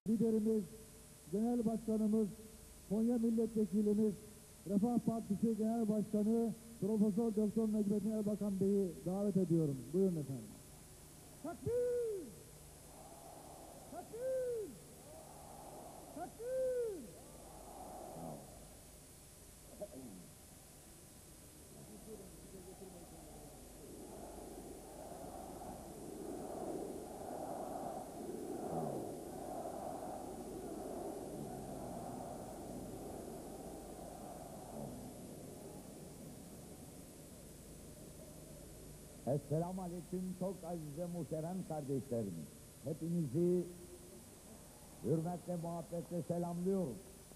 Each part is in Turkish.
liderimiz, Genel Başkanımız, Konya Milletvekilimiz, Refah Partisi Genel Başkanı Profesör Doktor Necmettin Erbakan Bey'i davet ediyorum. Buyurun efendim. Takbir! Takbir! Takbir! Esselamu Aleyküm çok aziz ve muhterem kardeşlerim. Hepinizi hürmetle, muhabbetle selamlıyorum.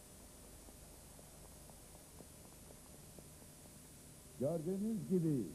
Gördüğünüz gibi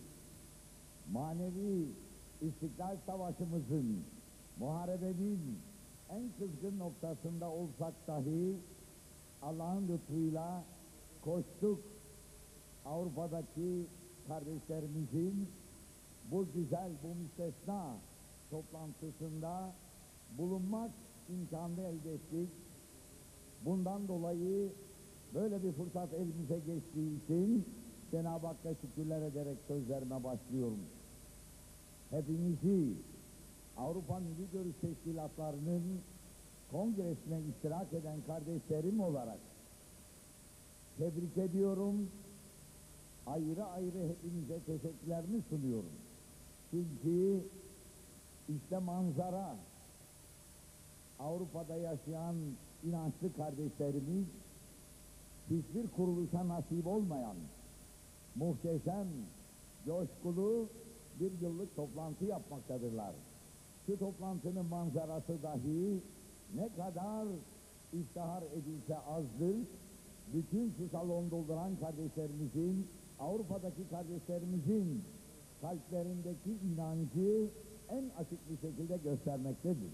manevi İstiklal Savaşımızın, muharebenin en kızgın noktasında olsak dahi Allah'ın lütfuyla koştuk. Avrupa'daki kardeşlerimizin bu güzel, bu müstesna toplantısında bulunmak imkanı elde ettik. Bundan dolayı böyle bir fırsat elimize geçtiği için Cenab-ı Hakk'a şükürler ederek sözlerime başlıyorum. Hepinizi Avrupa Milli Görüş Teşkilatları'nın kongresine iştirak eden kardeşlerim olarak tebrik ediyorum. Ayrı ayrı hepinize teşekkürlerimi sunuyorum. Çünkü işte manzara, Avrupa'da yaşayan inançlı kardeşlerimiz hiçbir kuruluşa nasip olmayan muhteşem, coşkulu bir yıllık toplantı yapmaktadırlar. Şu toplantının manzarası dahi ne kadar iftihar edilse azdır. Bütün şu salon dolduran kardeşlerimizin, Avrupa'daki kardeşlerimizin kalplerindeki inancı en açık bir şekilde göstermektedir.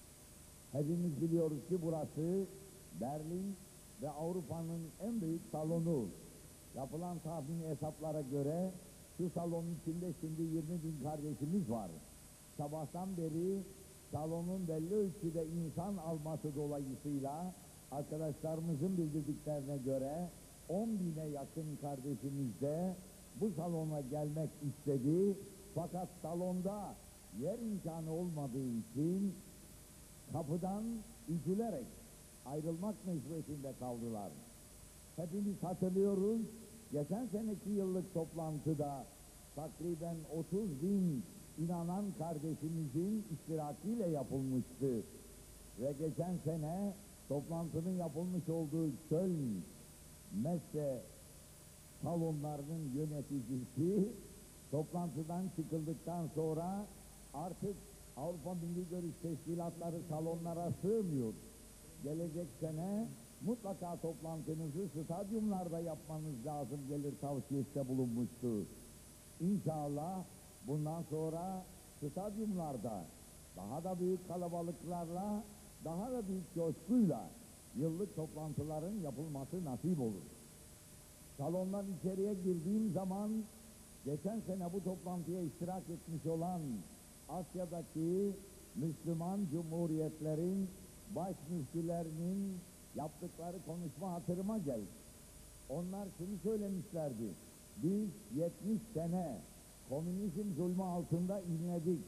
Hepimiz biliyoruz ki burası Berlin ve Avrupa'nın en büyük salonu. Yapılan tahmini hesaplara göre şu salonun içinde şimdi 20.000 kardeşimiz var. Sabahtan beri salonun belli ölçüde insan alması dolayısıyla arkadaşlarımızın bildirdiklerine göre 10.000'e yakın kardeşimiz de bu salona gelmek istedi. Fakat salonda yer imkanı olmadığı için kapıdan üzülerek ayrılmak mecburiyetinde kaldılar. Hepimiz hatırlıyoruz, geçen seneki yıllık toplantıda takriben 30.000 inanan kardeşimizin iştirakiyle yapılmıştı. Ve geçen sene toplantının yapılmış olduğu Köln Messe salonlarının yöneticisi toplantıdan çıkıldıktan sonra artık Avrupa Milli Görüş Teşkilatları salonlara sığmıyor. Gelecek sene mutlaka toplantınızı stadyumlarda yapmanız lazım gelir tavsiyesinde bulunmuştu. İnşallah bundan sonra stadyumlarda daha da büyük kalabalıklarla, daha da büyük coşkuyla yıllık toplantıların yapılması nasip olur. Salondan içeriye girdiğim zaman geçen sene bu toplantıya iştirak etmiş olan Asya'daki Müslüman Cumhuriyetlerin baş müftülerinin yaptıkları konuşma hatırıma geldi. Onlar şunu söylemişlerdi: biz 70 sene komünizm zulmü altında inledik.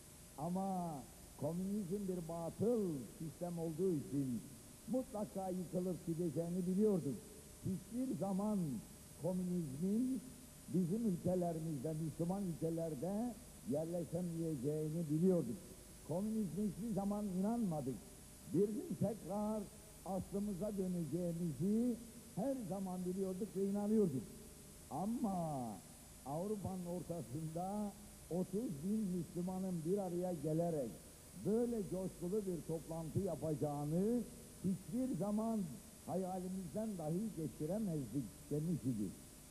Ama komünizm bir batıl sistem olduğu için mutlaka yıkılıp gideceğini biliyorduk. Hiçbir zaman komünizmin bizim ülkelerimizde, Müslüman ülkelerde yerleşemeyeceğini biliyorduk. Komünizme hiçbir zaman inanmadık. Bir gün tekrar aslımıza döneceğimizi her zaman biliyorduk ve inanıyorduk. Ama Avrupa'nın ortasında 30.000 Müslümanın bir araya gelerek böyle coşkulu bir toplantı yapacağını hiçbir zaman hayalimizden dahi geçiremezdik demiş idi.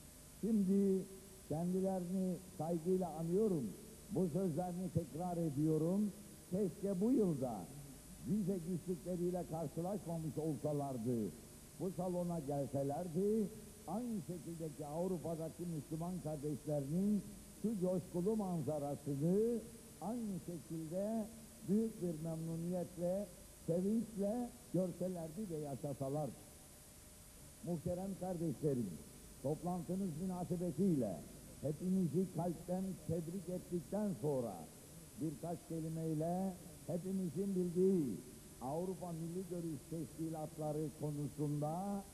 Şimdi kendilerini saygıyla anıyorum. Bu sözlerini tekrar ediyorum. Keşke bu yılda vize güçlükleriyle karşılaşmamış olsalardı, bu salona gelselerdi, aynı şekildeki Avrupa'daki Müslüman kardeşlerinin şu coşkulu manzarasını aynı şekilde büyük bir memnuniyetle sevinçle görselerdi ve yaşasalardı. Muhterem kardeşlerim, toplantınız münasebetiyle hepinizi kalpten tebrik ettikten sonra birkaç kelimeyle hepimizin bildiği Avrupa Milli Görüş Teşkilatları konusunda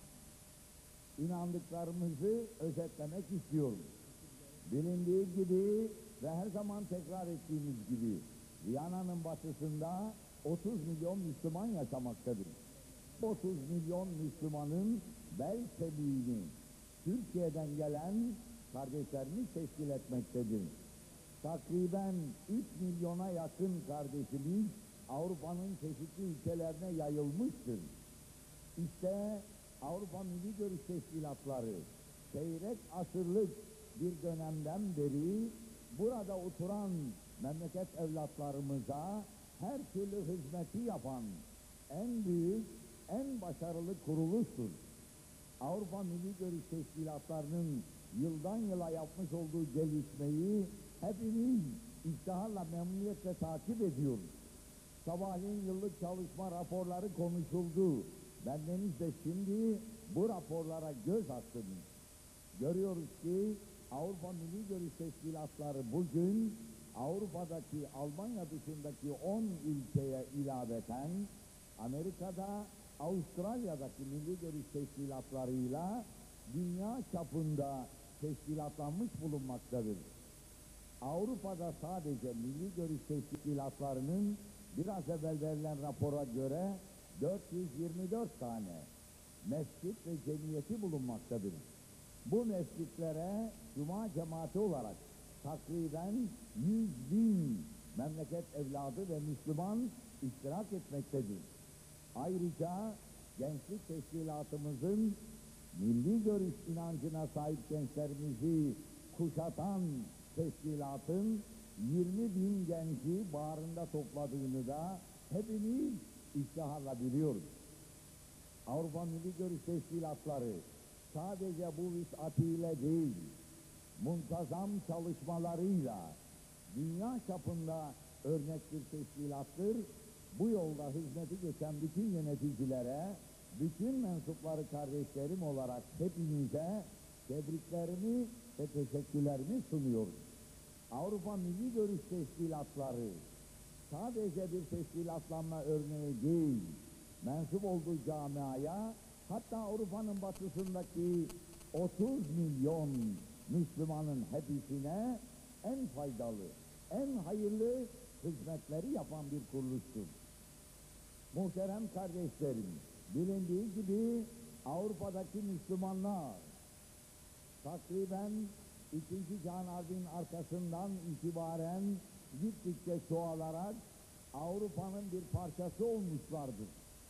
inandıklarımızı özetlemek istiyorum. Bilindiği gibi ve her zaman tekrar ettiğimiz gibi Viyana'nın batısında 30 milyon Müslüman yaşamaktadır. 30 milyon Müslümanın bel kemiğini Türkiye'den gelen kardeşlerimiz teşkil etmektedir. Takriben 3 milyona yakın kardeşimiz Avrupa'nın çeşitli ülkelerine yayılmıştır. İşte Avrupa Milli Görüş Teşkilatları çeyrek asırlık bir dönemden beri burada oturan memleket evlatlarımıza her türlü hizmeti yapan en büyük, en başarılı kuruluştur. Avrupa Milli Görüş Teşkilatlarının yıldan yıla yapmış olduğu gelişmeyi hepimiz iftiharla, memnuniyetle takip ediyoruz. Sabahleyin yıllık çalışma raporları konuşuldu. Bendeniz de şimdi bu raporlara göz attım. Görüyoruz ki Avrupa Milli Görüş Teşkilatları bugün Avrupa'daki, Almanya dışındaki 10 ülkeye ilaveten Amerika'da, Avustralya'daki milli görüş teşkilatlarıyla dünya çapında teşkilatlanmış bulunmaktadır. Avrupa'da sadece milli görüş teşkilatlarının biraz evvel verilen rapora göre 424 tane mescit ve cemiyeti bulunmaktadır. Bu mescitlere Cuma cemaati olarak takriben 100.000 memleket evladı ve Müslüman iştirak etmektedir. Ayrıca gençlik teşkilatımızın milli görüş inancına sahip gençlerimizi kuşatan teşkilatın 20.000 genci bağrında topladığını da hepimiz iftiharla biliyoruz. Avrupa Milli Görüş Teşkilatları sadece bu vüs'atiyle değil, muntazam çalışmalarıyla dünya çapında örnek bir teşkilattır. Bu yolda hizmeti geçen bütün yöneticilere, bütün mensupları kardeşlerim olarak hepinize tebriklerimi ve teşekkürlerimi sunuyorum. Avrupa Milli Görüş Teşkilatları sadece bir teşkilatlanma örneği değil, mensup olduğu camiaya, hatta Avrupa'nın batısındaki 30 milyon Müslümanın hepsine en faydalı, en hayırlı hizmetleri yapan bir kuruluştur. Muhterem kardeşlerim, bilindiği gibi Avrupa'daki Müslümanlar takriben İkinci Cihan Harbi'nin arkasından itibaren gittikçe çoğalarak Avrupa'nın bir parçası olmuşlardır.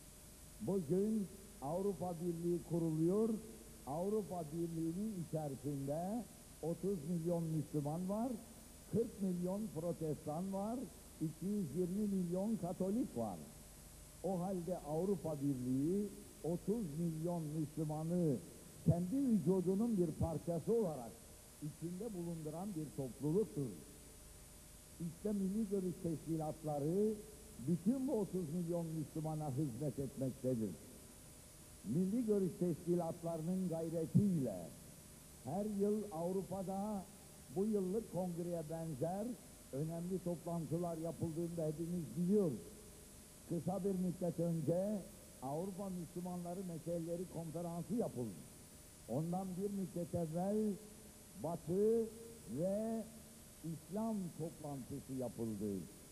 Bugün Avrupa Birliği kuruluyor, Avrupa Birliği'nin içerisinde 30 milyon Müslüman var, 40 milyon Protestan var, 220 milyon Katolik var. O halde Avrupa Birliği 30 milyon Müslümanı kendi vücudunun bir parçası olarak içinde bulunduran bir topluluktur. İşte milli görüş teşkilatları bütün bu 30 milyon Müslümana hizmet etmektedir. Milli görüş teşkilatlarının gayretiyle her yıl Avrupa'da bu yıllık kongreye benzer önemli toplantılar yapıldığında hepimiz biliyoruz. Kısa bir müddet önce Avrupa Müslümanları Meseleleri Konferansı yapıldı. Ondan bir müddet evvel Batı ve İslam toplantısı yapıldı.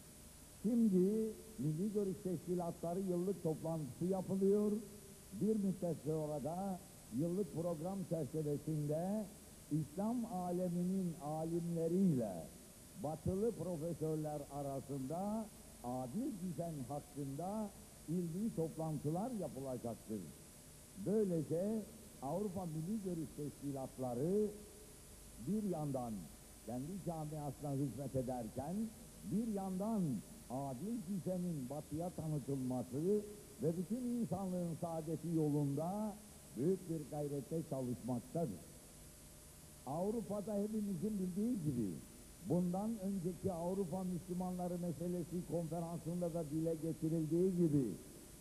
Şimdi Milli Görüş Teşkilatları yıllık toplantısı yapılıyor. Bir müddet sonra da yıllık program çerçevesinde İslam aleminin alimleriyle batılı profesörler arasında adil düzen hakkında ilmi toplantılar yapılacaktır. Böylece Avrupa Milli Görüş Teşkilatları bir yandan kendi camiasına hizmet ederken bir yandan adil düzenin batıya tanıtılması ve bütün insanlığın saadeti yolunda büyük bir gayrette çalışmaktadır. Avrupa'da hepimizin bildiği gibi bundan önceki Avrupa Müslümanları Meselesi konferansında da dile getirildiği gibi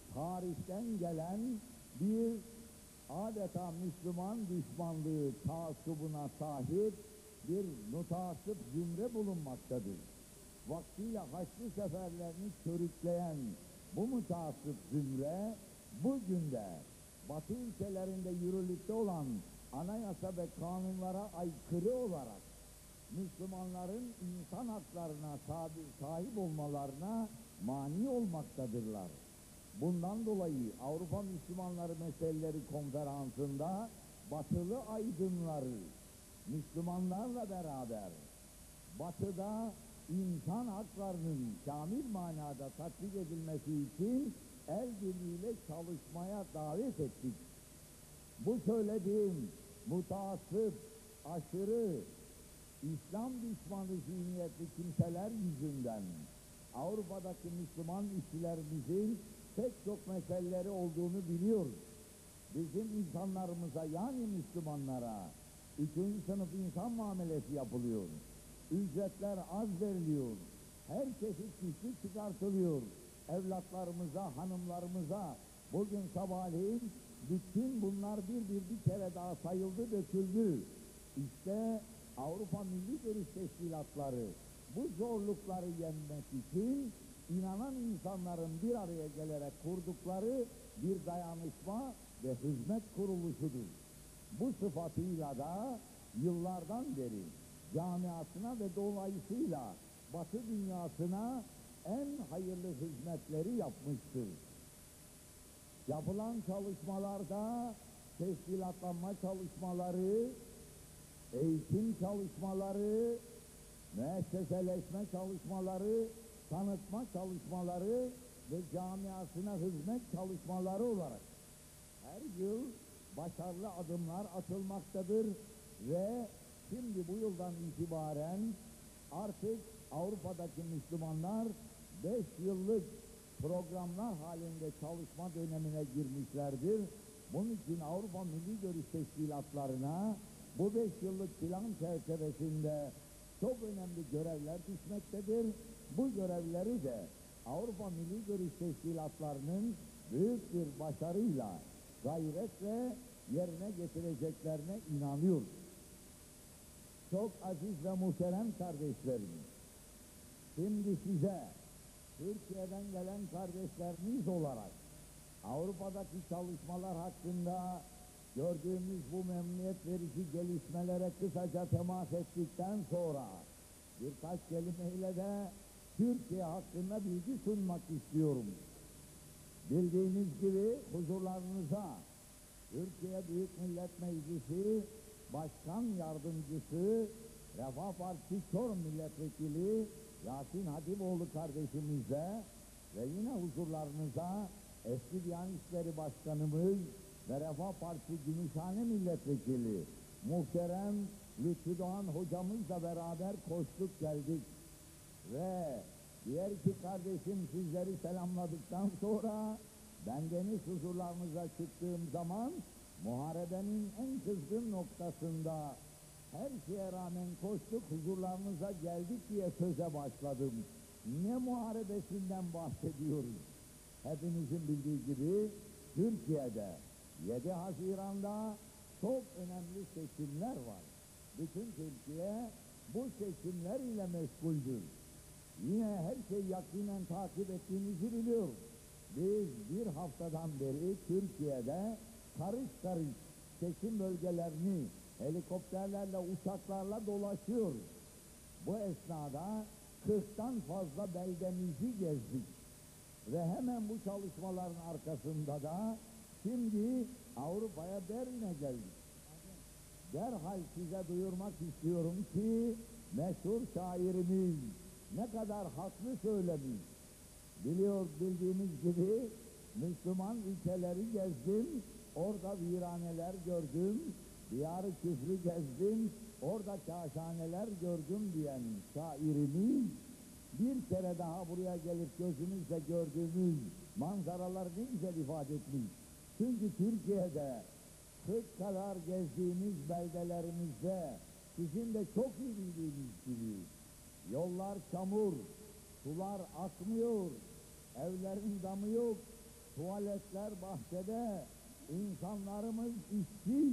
tarihten gelen bir adeta Müslüman düşmanlığı taassubuna sahip bir mutaassıp zümre bulunmaktadır. Vaktiyle Haçlı seferlerini körükleyen bu mutaassıp zümre bugün de Batı ülkelerinde yürürlükte olan anayasa ve kanunlara aykırı olarak Müslümanların insan haklarına sahip olmalarına mani olmaktadırlar. Bundan dolayı Avrupa Müslümanları Meseleleri Konferansı'nda Batılı aydınları Müslümanlarla beraber Batı'da insan haklarının kamil manada tatbik edilmesi için el birliğiyle çalışmaya davet ettik. Bu söylediğim mutaassıp, aşırı, İslam düşmanı zihniyetli kimseler yüzünden Avrupa'daki Müslüman işçilerimizin pek çok meseleleri olduğunu biliyoruz. Bizim insanlarımıza yani Müslümanlara 3. sınıf insan muamelesi yapılıyor. Ücretler az veriliyor. Her çeşit güçlük çıkartılıyor. Evlatlarımıza, hanımlarımıza bugün sabahleyin bütün bunlar bir kere daha sayıldı, döküldü. İşte Avrupa Milli Görüş Teşkilatları bu zorlukları yenmek için inanan insanların bir araya gelerek kurdukları bir dayanışma ve hizmet kuruluşudur. Bu sıfatıyla da yıllardan beri camiasına ve dolayısıyla Batı dünyasına en hayırlı hizmetleri yapmıştır. Yapılan çalışmalarda teşkilatlanma çalışmaları, eğitim çalışmaları, müesseseleşme çalışmaları, tanıtma çalışmaları ve camiasına hizmet çalışmaları olarak her yıl başarılı adımlar atılmaktadır ve şimdi bu yıldan itibaren artık Avrupa'daki Müslümanlar 5 yıllık programlar halinde çalışma dönemine girmişlerdir. Bunun için Avrupa Milli Görüş Teşkilatlarına bu 5 yıllık plan çerçevesinde çok önemli görevler düşmektedir. Bu görevleri de Avrupa Milli Görüş Teşkilatlarının büyük bir başarıyla, gayretle yerine getireceklerine inanıyoruz. Çok aziz ve muhterem kardeşlerim, şimdi size Türkiye'den gelen kardeşlerimiz olarak Avrupa'daki çalışmalar hakkında gördüğümüz bu memnuniyet verici gelişmelere kısaca temas ettikten sonra birkaç kelimeyle de Türkiye hakkında bilgi sunmak istiyorum. Bildiğiniz gibi huzurlarınıza Türkiye Büyük Millet Meclisi Başkan Yardımcısı Refah Partisi Çorum Milletvekili Yasin Hatipoğlu kardeşimizle ve yine huzurlarınıza eski Diyanet İşleri Başkanımız ve Refah Partisi Gümüşhane Milletvekili muhterem Lütfü Doğan hocamızla beraber koştuk geldik. Ve diğer iki kardeşim sizleri selamladıktan sonra bendeniz huzurlarınıza çıktığım zaman muharebenin en kızgın noktasında her şeye rağmen koştuk huzurlarınıza geldik diye söze başladım. Ne muharebesinden bahsediyoruz? Hepinizin bildiği gibi Türkiye'de 7 Haziran'da çok önemli seçimler var. Bütün Türkiye bu seçimler ile meşguldür. Yine her şeyi yakinen takip ettiğimizi biliyoruz. Biz bir haftadan beri Türkiye'de karış karış seçim bölgelerini helikopterlerle, uçaklarla dolaşıyoruz. Bu esnada 40'tan fazla beldemizi gezdik. Ve hemen bu çalışmaların arkasında da şimdi Avrupa'ya Berlin'e geldik. Derhal size duyurmak istiyorum ki meşhur şairimiz ne kadar haklı söylemiş. Bildiğiniz gibi Müslüman ülkeleri gezdim, orada viraneler gördüm, diyarı küfrü gezdim, orada kâşhaneler gördüm diyen şairimiz bir kere daha buraya gelip gözümüzle gördüğümüz manzaralar ne güzel ifade etmiş. Çünkü Türkiye'de 40 kadar gezdiğimiz beldelerimizde sizin de çok iyi bildiğiniz gibi yollar çamur, sular akmıyor, evlerin damı yok, tuvaletler bahçede, insanlarımız işsiz.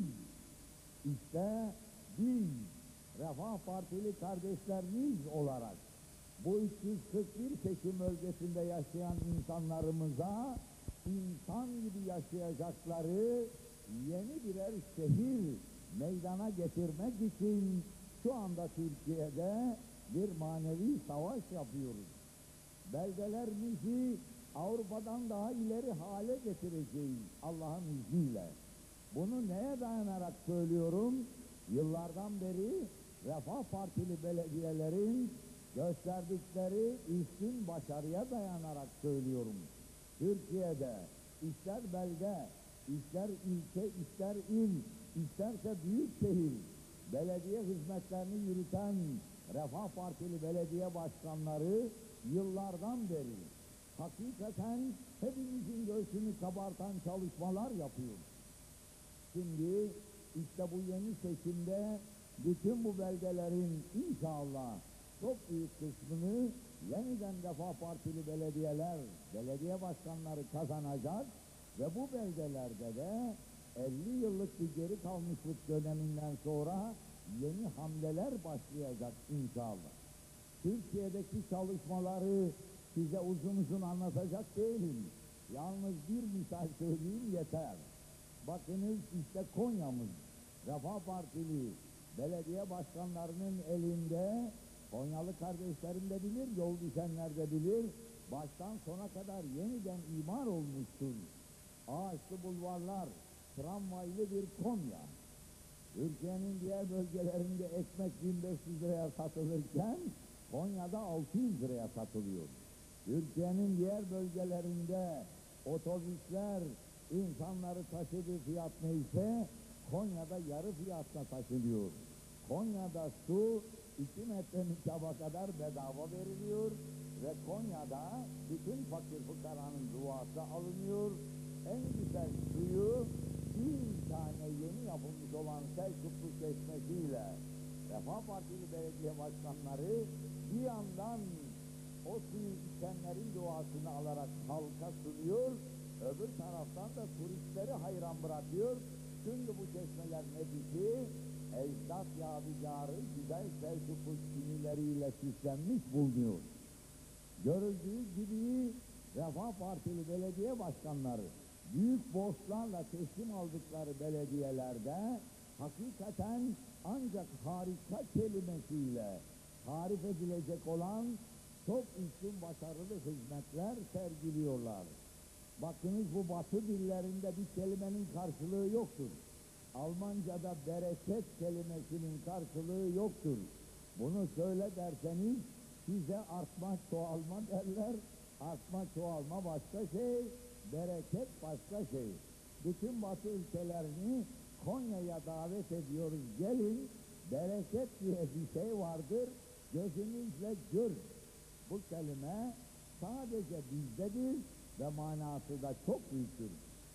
İşte biz Refah Partili kardeşlerimiz olarak bu 341 seçim bölgesinde yaşayan insanlarımıza insan gibi yaşayacakları yeni birer şehir meydana getirmek için şu anda Türkiye'de bir manevi savaş yapıyoruz. Beldelerimizi Avrupa'dan daha ileri hale getireceğiz Allah'ın izniyle. Bunu neye dayanarak söylüyorum? Yıllardan beri Refah Partili belediyelerin gösterdikleri üstün başarıya dayanarak söylüyorum. Türkiye'de ister belde, ister ilçe, ister il, isterse büyük şehir belediye hizmetlerini yürüten Refah Partili belediye başkanları yıllardan beri hakikaten hepimizin göğsünü kabartan çalışmalar yapıyor. Şimdi işte bu yeni seçimde bütün bu beldelerin inşallah çok büyük kısmını yeniden Refah Partili belediyeler, belediye başkanları kazanacak ve bu beldelerde de 50 yıllık bir geri kalmışlık döneminden sonra yeni hamleler başlayacak inşallah. Türkiye'deki çalışmaları size uzun uzun anlatacak değilim. Yalnız bir misal söyleyeyim yeter. Bakınız işte Konya'mız, Refah Partili belediye başkanlarının elinde, Konyalı kardeşlerim de bilir, yol düşenler de bilir, baştan sona kadar yeniden imar olmuştur. Ağaçlı bulvarlar, tramvaylı bir Konya. Türkiye'nin diğer bölgelerinde ekmek 1500 liraya satılırken, Konya'da 600 liraya satılıyor. Türkiye'nin diğer bölgelerinde otobüsler, insanları taşıdığı fiyat neyse, Konya'da yarı fiyatla taşınıyor. Konya'da su 2 metre mükaba kadar bedava veriliyor ve Konya'da bütün fakir fukaranın duası alınıyor. En güzel suyu bir tane yeni yapılmış olan Selçuklu Çeşmesi'yle Refah Partili belediye başkanları bir yandan o suyu içenlerin duasını alarak halka sunuyor, öbür taraftan da turistleri hayran bırakıyor. Çünkü bu çeşmelerin hepsi ecdat yadigarı güzel Selçuklu çinileriyle süslenmiş bulunuyor. Görüldüğü gibi Refah Partili belediye başkanları büyük borçlarla teslim aldıkları belediyelerde hakikaten ancak harika kelimesiyle tarif edilecek olan çok üstün başarılı hizmetler sergiliyorlar. Bakınız bu Batı dillerinde bir kelimenin karşılığı yoktur. Almanca'da bereket kelimesinin karşılığı yoktur. Bunu söyle derseniz size artma çoğalma derler. Artma çoğalma başka şey, bereket başka şey. Bütün Batı ülkelerini Konya'ya davet ediyoruz. Gelin, bereket diye bir şey vardır. Gözünüzle görün. Bu kelime sadece bizdedir ve manası da çok büyüktür.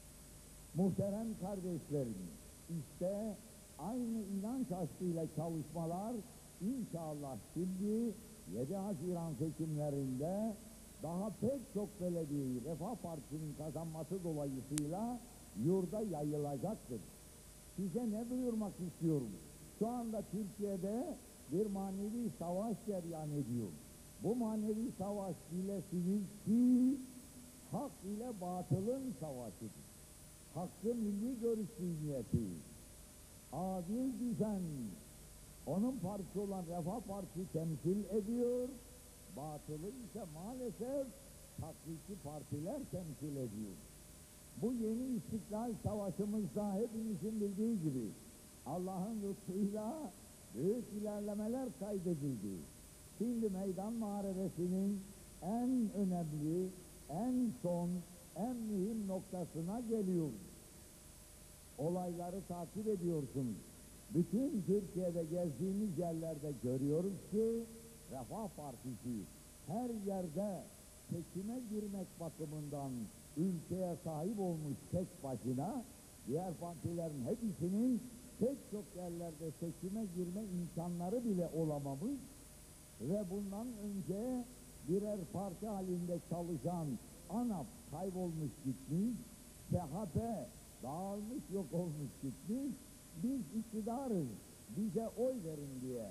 Muhterem kardeşlerim, işte aynı inanç aşkıyla çalışmalar inşallah şimdi 7 Haziran seçimlerinde daha pek çok belediyeyi Refah Partisi'nin kazanması dolayısıyla yurda yayılacaktır. Size ne duyurmak istiyorum? Şu anda Türkiye'de bir manevi savaş cereyan ediyor. Bu manevi savaş bilesiniz ki hak ile batılın savaşıdır. Hakkı milli görüş zihniyeti, adil düzen, onun partisi olan Refah Partisi temsil ediyor, batılı ise maalesef taklitçi partiler temsil ediyor. Bu yeni istiklal savaşımızda hepimizin bildiği gibi Allah'ın lütfuyla büyük ilerlemeler kaydedildi. Şimdi meydan muharebesinin en önemli, en son, en mühim noktasına geliyoruz. Olayları takip ediyorsunuz. Bütün Türkiye'de gezdiğimiz yerlerde görüyoruz ki Refah Partisi her yerde seçime girmek bakımından ülkeye sahip olmuş tek başına, diğer partilerin hepsinin pek çok yerlerde seçime girme imkanları bile olamamış ve bundan önce birer parti halinde çalışan ANAP, kaybolmuş gitmiş, CHP dağılmış yok olmuş gitmiş, biz iktidarız, bize oy verin diye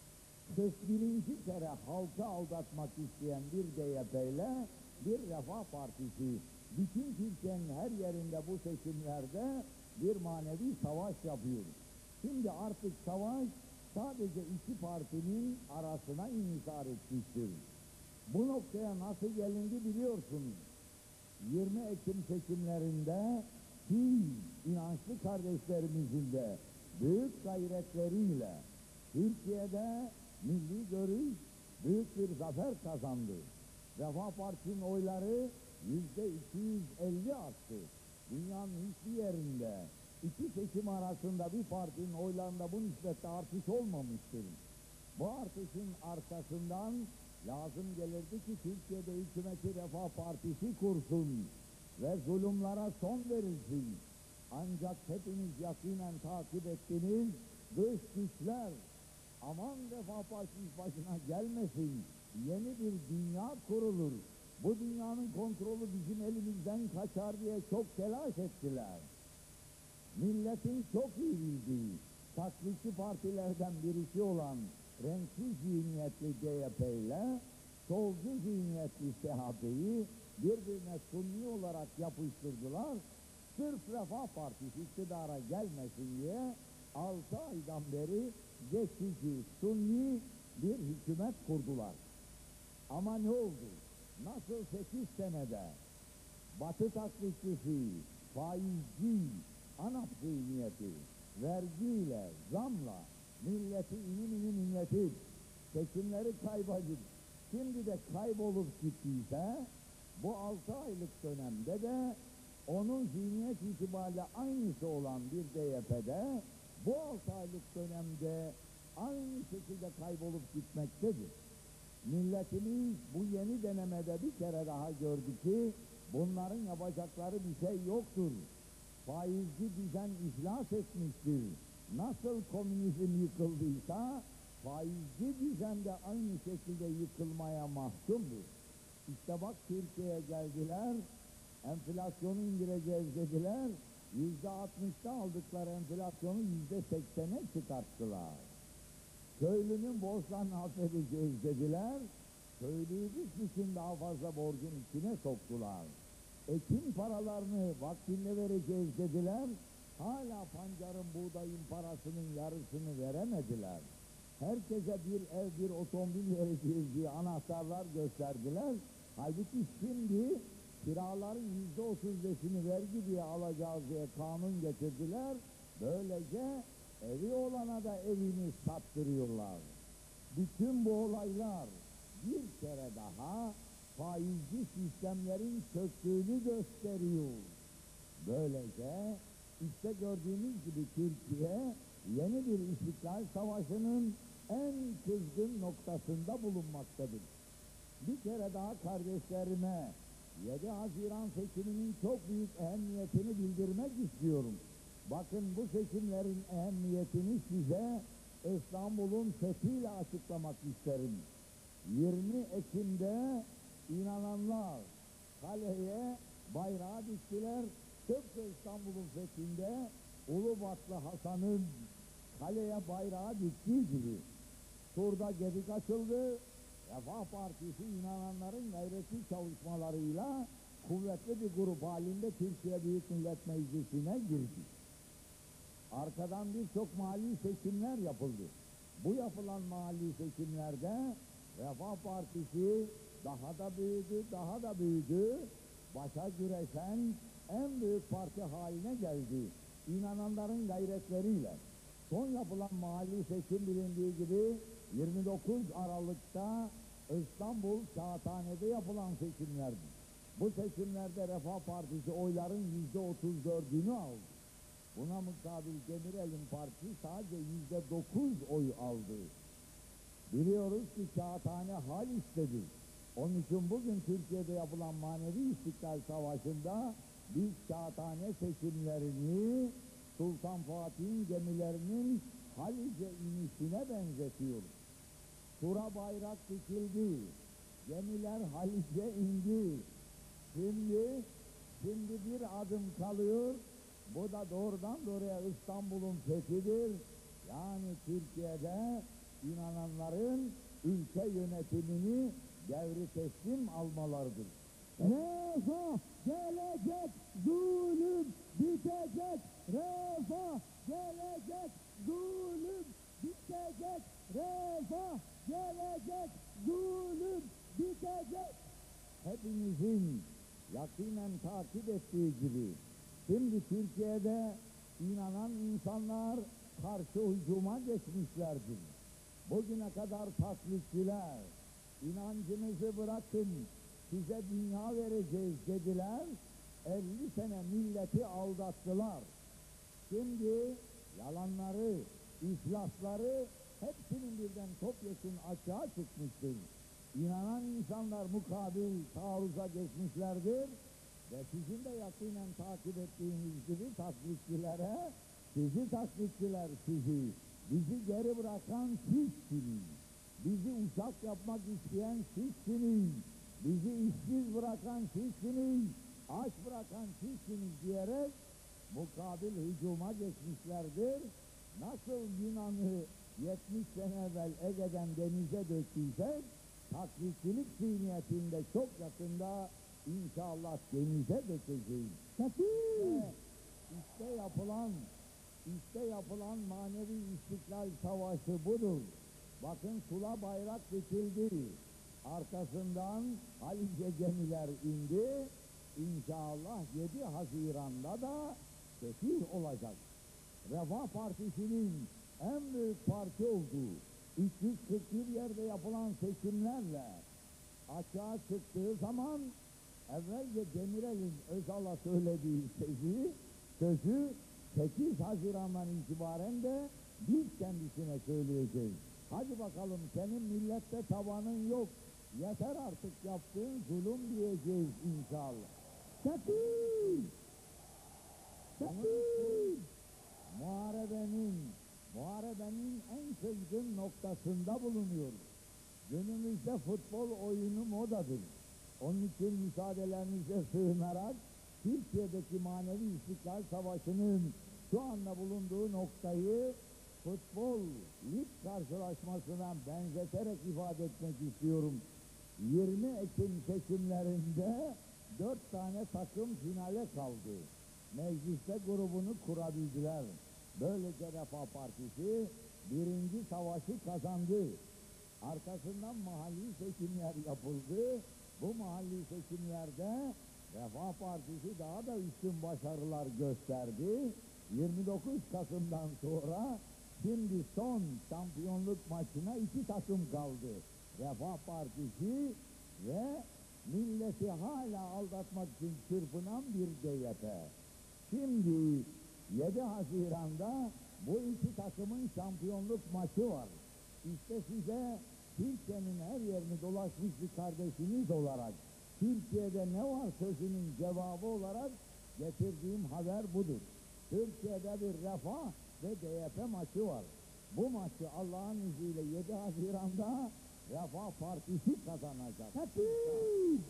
41. kere halkı aldatmak isteyen bir DYP'yle bir Refah Partisi, bütün Türkiye'nin her yerinde bu seçimlerde bir manevi savaş yapıyor. Şimdi artık savaş sadece iki partinin arasına inhisar etmiştir. Bu noktaya nasıl gelindi biliyorsunuz. 20 Ekim seçimlerinde siz inançlı kardeşlerimizin de büyük gayretleriyle Türkiye'de milli görüş büyük bir zafer kazandı. Refah Partisi'nin oyları %250 arttı. Dünyanın hiçbir yerinde iki seçim arasında bir partinin oylarında bu nispette artış olmamıştır. Bu artışın arkasından lazım gelirdi ki Türkiye'de hükümeti Refah Partisi kursun ve zulümlara son verilsin. Ancak hepiniz yakinen takip ettiniz, dış güçler aman Refah Partisi başına gelmesin, yeni bir dünya kurulur, bu dünyanın kontrolü bizim elimizden kaçar diye çok telaş ettiler. Milletin çok iyi bildiği, taklitçi partilerden birisi olan renksiz zihniyetli CHP ile solcu zihniyetli CHP'yi birbirine sunni olarak yapıştırdılar. Sırf Refah Partisi iktidara gelmesin diye 6 aydan beri geçici sunni bir hükümet kurdular. Ama ne oldu? Nasıl 8 senede Batı taklitçisi, faizci, ANAP zihniyeti, vergiyle, zamla milleti inim inletip seçimleri kaybedip şimdi de kaybolup gittiyse bu 6 aylık dönemde de onun zihniyet itibariyle aynısı olan bir DYP'de bu 6 aylık dönemde aynı şekilde kaybolup gitmektedir. Milletimiz bu yeni denemede bir kere daha gördü ki bunların yapacakları bir şey yoktur. Faizci düzen iflas etmiştir. Nasıl komünizm yıkıldıysa faizci düzen de aynı şekilde yıkılmaya mahkumdur. İşte bak Türkiye'ye geldiler, enflasyonu indireceğiz dediler, %60'ta aldıkları enflasyonu %80'e çıkarttılar. Köylünün borçlarını affedeceğiz dediler, köylüyü için daha fazla borcun içine soktular. Ekim paralarını vaktinde vereceğiz dediler, hala pancarın, buğdayın parasının yarısını veremediler. Herkese bir ev, bir otomobil vereceğiz diye anahtarlar gösterdiler. Halbuki şimdi kiraların %35'ini vergi diye alacağız diye kanun getirdiler. Böylece evi olana da evini sattırıyorlar. Bütün bu olaylar bir kere daha faizci sistemlerin çöktüğünü gösteriyor. Böylece işte gördüğünüz gibi Türkiye yeni bir İstiklal Savaşı'nın en kızgın noktasında bulunmaktadır. Bir kere daha kardeşlerime 7 Haziran seçiminin çok büyük ehemmiyetini bildirmek istiyorum. Bakın bu seçimlerin ehemmiyetini size İstanbul'un fethiyle açıklamak isterim. 20 Ekim'de inananlar kaleye bayrağı diktiler. Tıpkı İstanbul'un fethinde Ulubatlı Hasan'ın kaleye bayrağı diktiği gibi Sur'da gedik açıldı. Refah Partisi inananların gayretli çalışmalarıyla kuvvetli bir grup halinde Türkiye Büyük Millet Meclisi'ne girdi. Arkadan birçok mali seçimler yapıldı. Bu yapılan mali seçimlerde Refah Partisi daha da büyüdü, daha da büyüdü. Başa güreşen en büyük parti haline geldi. İnananların gayretleriyle. Son yapılan mali seçim bilindiği gibi 29 Aralık'ta İstanbul Kağıthane'de yapılan seçimlerdi. Bu seçimlerde Refah Partisi oyların %34'ünü aldı. Buna mukabil Demirel'in partisi sadece %9 oy aldı. Biliyoruz ki Kağıthane hal istedi. Onun için bugün Türkiye'de yapılan manevi İstiklal Savaşı'nda biz Kağıthane seçimlerini Sultan Fatih'in gemilerinin Halice inişine benzetiyoruz. Sur'a bayrak dikildi, gemiler Halice indi, Şimdi bir adım kalıyor. Bu da doğrudan doğruya İstanbul'un fethidir. Yani Türkiye'de inananların ülke yönetimini devri teslim almalarıdır. Refah gelecek, zulüm bitecek. Refah gelecek, zulüm bitecek. Refah gelecek, zulüm bitecek. Hepimizin yakinen takip ettiği gibi şimdi Türkiye'de inanan insanlar karşı hücuma geçmişlerdir. Bugüne kadar taklitçiler, inancınızı bırakın, size dünya vereceğiz dediler, 50 sene milleti aldattılar. Şimdi yalanları, iflasları hepsinin birden topyekun açığa çıkmıştır. İnanan insanlar mukabil taarruza geçmişlerdir ve sizin de yakinen takip ettiğiniz gibi taklitçilere, bizi geri bırakan sizsiniz. Bizi uçak yapmak isteyen sizsiniz. Bizi işsiz bırakan sizsiniz. Aç bırakan sizsiniz diyerek mukabil hücuma geçmişlerdir. Nasıl Yunan'ı 70 sene evvel Ege'den denize döktüysek, taklitçilik zihniyetinde çok yakında inşallah denize dökeceğiz. İşte yapılan manevi istiklal savaşı budur. Bakın Sula bayrak dikildi. Arkasından Halice gemiler indi. İnşallah 7 Haziran'da da fetih olacak. Refah Partisi'nin en büyük parti olduğu 341 yerde yapılan seçimlerle açığa çıktığı zaman evvelce Demirel'in Özal'a söylediği sözü 8 Haziran'dan itibaren de biz kendisine söyleyeceğiz. Hadi bakalım senin millette tabanın yok. Yeter artık yaptığın zulüm diyeceğiz inşallah. Takdir! Takdir! Muharebenin en kızgın noktasında bulunuyoruz. Günümüzde futbol oyunu modadır. Onun için müsaadelerinize sığınarak Türkiye'deki manevi istiklal savaşının şu anda bulunduğu noktayı futbol lig karşılaşmasına benzeterek ifade etmek istiyorum. 20 Ekim seçimlerinde 4 tane takım finale kaldı. Mecliste grubunu kurabildiler. Böylece Refah Partisi birinci savaşı kazandı. Arkasından mahalli seçimler yapıldı. Bu mahalli seçimlerde Refah Partisi daha da üstün başarılar gösterdi. 29 Kasım'dan sonra şimdi son şampiyonluk maçına 2 takım kaldı. Refah Partisi ve milleti hala aldatmak için çırpınan bir DYP. Şimdi 7 Haziran'da bu 2 takımın şampiyonluk maçı var. İşte size Türkiye'nin her yerini dolaşmış bir kardeşiniz olarak, Türkiye'de ne var sözünün cevabı olarak getirdiğim haber budur. Türkiye'de bir Refah ve DYP maçı var. Bu maçı Allah'ın izniyle 7 Haziran'da Refah Partisi kazanacak. Takdir!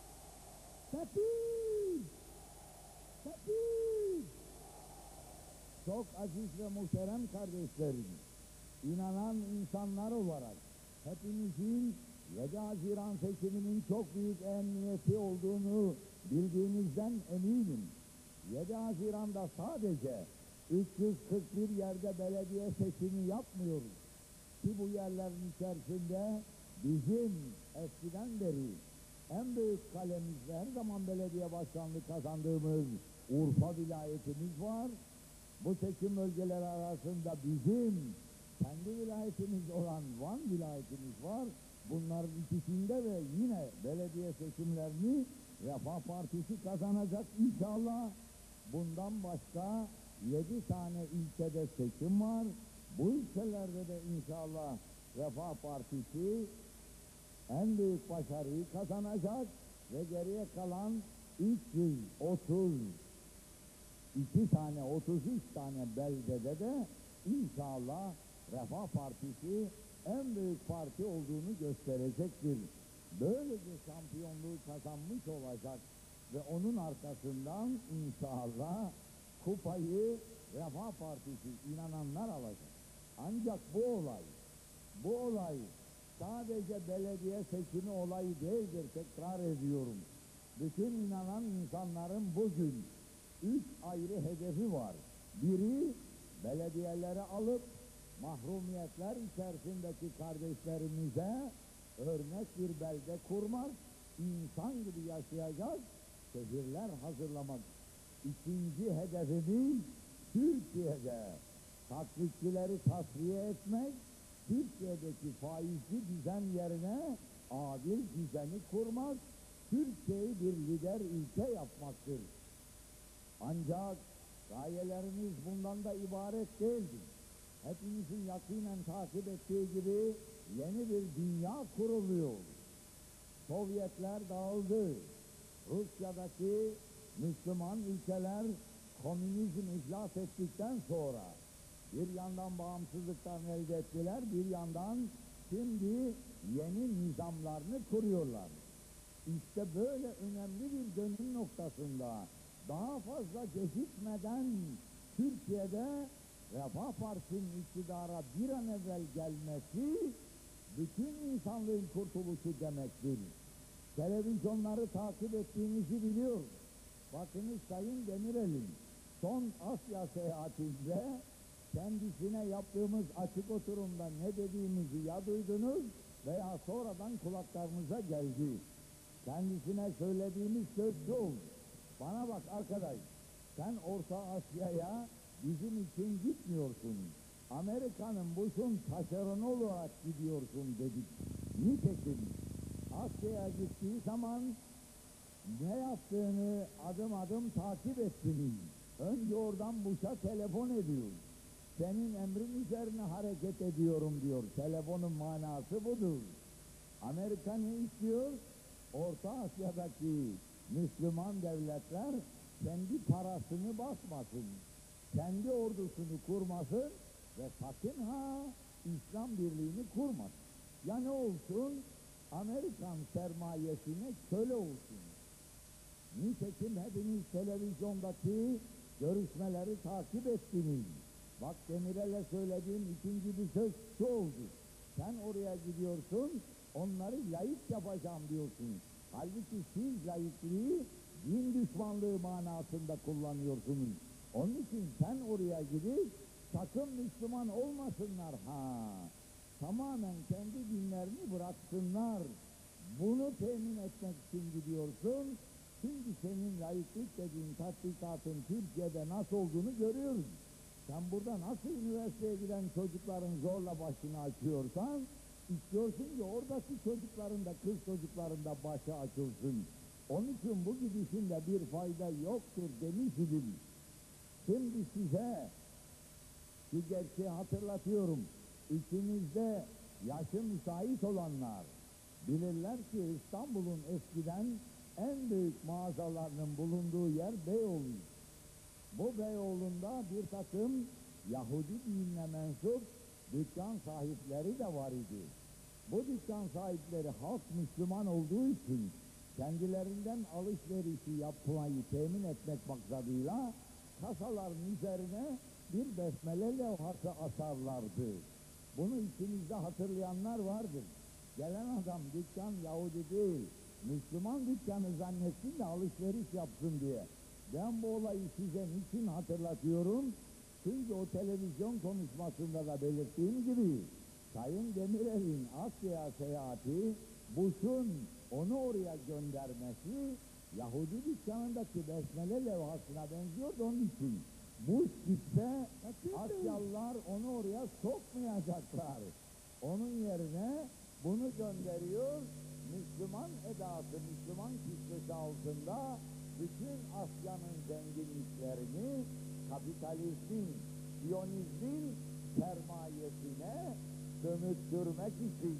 Takdir! Takdir! Çok aziz ve muhterem kardeşlerim, inanan insanlar olarak hepimizin 7 Haziran seçiminin çok büyük ehemmiyeti olduğunu bildiğinizden eminim. 7 Haziran'da sadece 341 yerde belediye seçimi yapmıyoruz. Ki bu yerlerin içerisinde bizim eskiden beri en büyük kalemiz ve her zaman belediye başkanlığı kazandığımız Urfa vilayetimiz var. Bu seçim bölgeleri arasında bizim kendi vilayetimiz olan Van vilayetimiz var. Bunların ikisinde ve yine belediye seçimlerini Refah Partisi kazanacak inşallah. Bundan başka 7 tane ilçede seçim var. Bu ilçelerde de inşallah Refah Partisi en büyük başarıyı kazanacak ve geriye kalan 33 tane beldede de inşallah Refah Partisi en büyük parti olduğunu gösterecektir. Böylece şampiyonluğu kazanmış olacak. ve onun arkasından inşallah kupayı Refah Partisi inananlar alacak. Ancak bu olay sadece belediye seçimi olayı değildir, tekrar ediyorum. Bütün inanan insanların bugün 3 ayrı hedefi var. Biri, belediyeleri alıp mahrumiyetler içerisindeki kardeşlerimize örnek bir belde kurmak, insan gibi yaşayacak şehirler hazırlamak. İkinci hedefimiz, Türkiye'de taklitçileri tasfiye etmek, Türkiye'deki faizci düzen yerine adil düzeni kurmak, Türkiye'yi bir lider ülke yapmaktır. Ancak gayelerimiz bundan da ibaret değildir. Hepimizin yakinen takip ettiği gibi yeni bir dünya kuruluyor. Sovyetler dağıldı. Rusya'daki Müslüman ülkeler komünizm iflas ettikten sonra bir yandan bağımsızlıktan elde ettiler, bir yandan şimdi yeni nizamlarını kuruyorlar. İşte böyle önemli bir dönüm noktasında daha fazla gecikmeden Türkiye'de Refah Partisi'nin iktidara bir an evvel gelmesi bütün insanlığın kurtuluşu demektir. Televizyonları takip ettiğinizi biliyorum. Bakınız Sayın Demirel'in son Asya seyahatinde kendisine yaptığımız açık oturumda ne dediğimizi ya duydunuz veya sonradan kulaklarınıza geldi. Kendisine söylediğimiz söz şu oldu. Bana bak arkadaş, sen Orta Asya'ya bizim için gitmiyorsun. Amerika'nın Bush'un taşeronu olarak gidiyorsun dedik. Nitekim Asya'ya gittiği zaman ne yaptığını adım adım takip ettiniz. Önce oradan Bush'a telefon ediyor. Senin emrin üzerine hareket ediyorum diyor. Telefonun manası budur. Amerika ne istiyor? Orta Asya'daki Müslüman devletler kendi parasını basmasın, kendi ordusunu kurmasın ve sakın ha İslam birliğini kurmasın. Ya ne olsun? Amerikan sermayesine köle olsun. Nitekim hepiniz televizyondaki görüşmeleri takip ettiniz. Bak Demirel'e söylediğim ikinci bir söz şu oldu. Sen oraya gidiyorsun, onları layık yapacağım diyorsun. Halbuki siz layıklığı din düşmanlığı manasında kullanıyorsunuz. Onun için sen oraya gidip sakın Müslüman olmasınlar ha. Tamamen kendi dinlerini bıraksınlar. Bunu temin etmek için gidiyorsun. Şimdi senin layıklık dediğin tatbikatın Türkiye'de nasıl olduğunu görüyoruz. Sen burada nasıl üniversiteye giden çocukların zorla başını açıyorsan, istiyorsun ki oradaki çocukların da kız çocukların da başı açılsın. Onun için bu gidişinde bir fayda yoktur demiş idim. Şimdi size şu gerçeği hatırlatıyorum. İçinizde yaşı müsait olanlar bilirler ki İstanbul'un eskiden en büyük mağazalarının bulunduğu yer Beyoğlu. Bu Beyoğlu'nda bir takım Yahudi dinine mensup dükkan sahipleri de var idi. Bu dükkan sahipleri halk Müslüman olduğu için kendilerinden alışverişi yapmayı temin etmek maksadıyla kasaların üzerine bir besmele levhası asarlardı. Bunu içinizde hatırlayanlar vardır. Gelen adam dükkan Yahudi değil, Müslüman dükkanı zannetsin de alışveriş yapsın diye. Ben bu olayı size niçin hatırlatıyorum? Çünkü o televizyon konuşmasında da belirttiğim gibi Sayın Demirel'in Asya seyahati, Bush'un onu oraya göndermesi Yahudi dükkanındaki besmele levhasına benziyordu onun için. Bush gitse Asyalılar onu oraya sokmayacaklar. Onun yerine bunu gönderiyor, Müslüman edası, Müslüman kisvesi altında bütün Asya'nın zenginliklerini kapitalizmin, Siyonizmin sermayesine dönüştürmek için.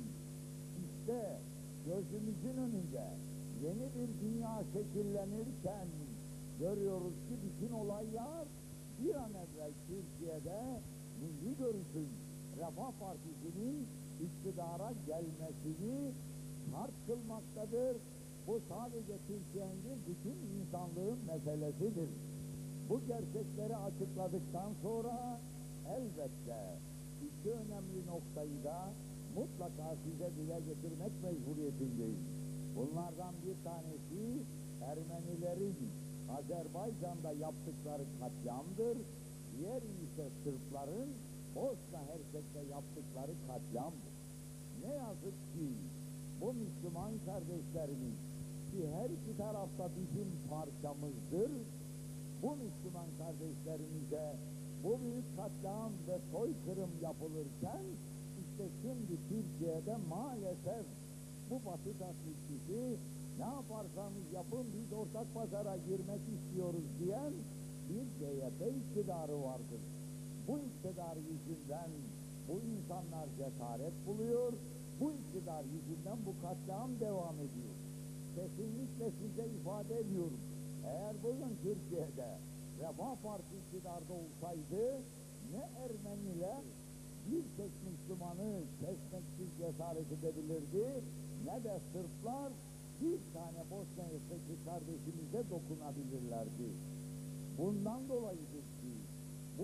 İşte gözümüzün önünde yeni bir dünya şekillenirken görüyoruz ki bütün olaylar bir an evvel Türkiye'de Milli Görüş'ün, Refah Partisi'nin iktidara gelmesini şart kılmaktadır. Bu sadece Türkiye'nin değil, bütün insanlığın meselesidir. Bu gerçekleri açıkladıktan sonra elbette iki önemli noktayı da mutlaka size dile getirmek mecburiyetindeyim. Bunlardan bir tanesi Ermenilerin Azerbaycan'da yaptıkları katliamdır. Diğeri ise Sırpların Bosna Hersek'te yaptıkları katliamdır. Ne yazık ki bu Müslüman kardeşlerimiz ki her iki tarafta bizim parçamızdır, bu Müslüman kardeşlerimize bu büyük katliam ve soykırım yapılırken işte şimdi Türkiye'de maalesef bu Batı taklitçisi ne yaparsanız yapın biz ortak pazara girmek istiyoruz diyen bir CHP iktidarı vardır. Bu iktidar yüzünden bu insanlar cesaret buluyor, bu iktidar yüzünden bu katliam devam ediyor. Kesinlikle size ifade ediyorum, eğer bugün Türkiye'de Refah Partisi iktidarda olsaydı ne Ermeniler bir tek Müslümanı kesmeksiz cesaret edebilirdi, ne de Sırplar bir tane Bosna Hersek'li kardeşimize dokunabilirlerdi. Bundan dolayıdır ki bu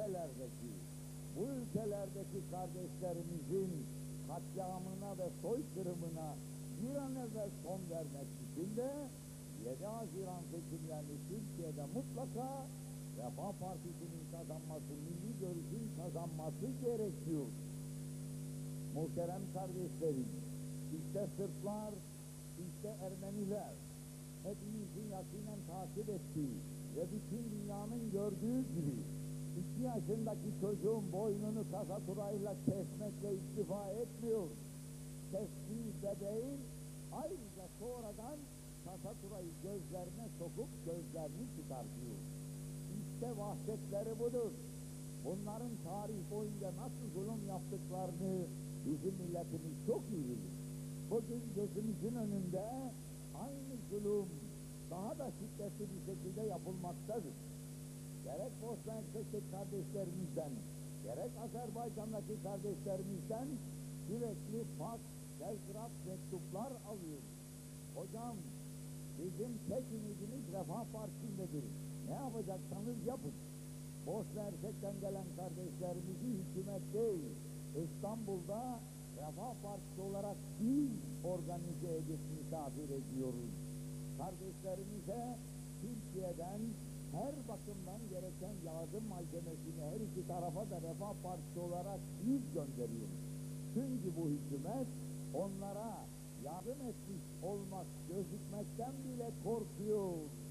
ülkelerdeki kardeşlerimizin katliamına ve soykırımına bir an evvel son vermek için de 7 Haziran seçimlerini Türkiye'de mutlaka Refah Partisi'nin kazanması, milli görüşün kazanması gerekiyor. Muhterem kardeşlerim, işte Sırplar, işte Ermeniler, hepimizin yakinen takip ettiği ve bütün dünyanın gördüğü gibi 2 yaşındaki çocuğun boynunu kasaturayla kesmekle iktifa etmiyor. Kestiği bebeğin ayrıca sonradan kasaturayı gözlerine sokup gözlerini çıkartıyor. İşte vahşetleri budur. Bunların tarih boyunca nasıl zulüm yaptıklarını bizim milletimiz çok iyi bilir. Bugün gözümüzün önünde aynı zulüm daha da şiddetli bir şekilde yapılmaktadır. Gerek Bosna Hersek'teki kardeşlerimizden, gerek Azerbaycan'daki kardeşlerimizden sürekli faks, telgraf, mektuplar alıyoruz. Hocam, bizim tek ümidimiz Refah Partisi'ndedir. Ne yapacaksanız yapın. Bosna Hersek'ten gelen kardeşlerimizi hükümet değil, İstanbul'da Refah Partisi olarak biz organize edip misafir ediyoruz. Kardeşlerimize Türkiye'den her bakımdan gereken yardım malzemesini her iki tarafa da Refah Partisi olarak biz gönderiyoruz. Çünkü bu hükümet onlara yardım etmiş olmak gözükmekten bile korkuyor.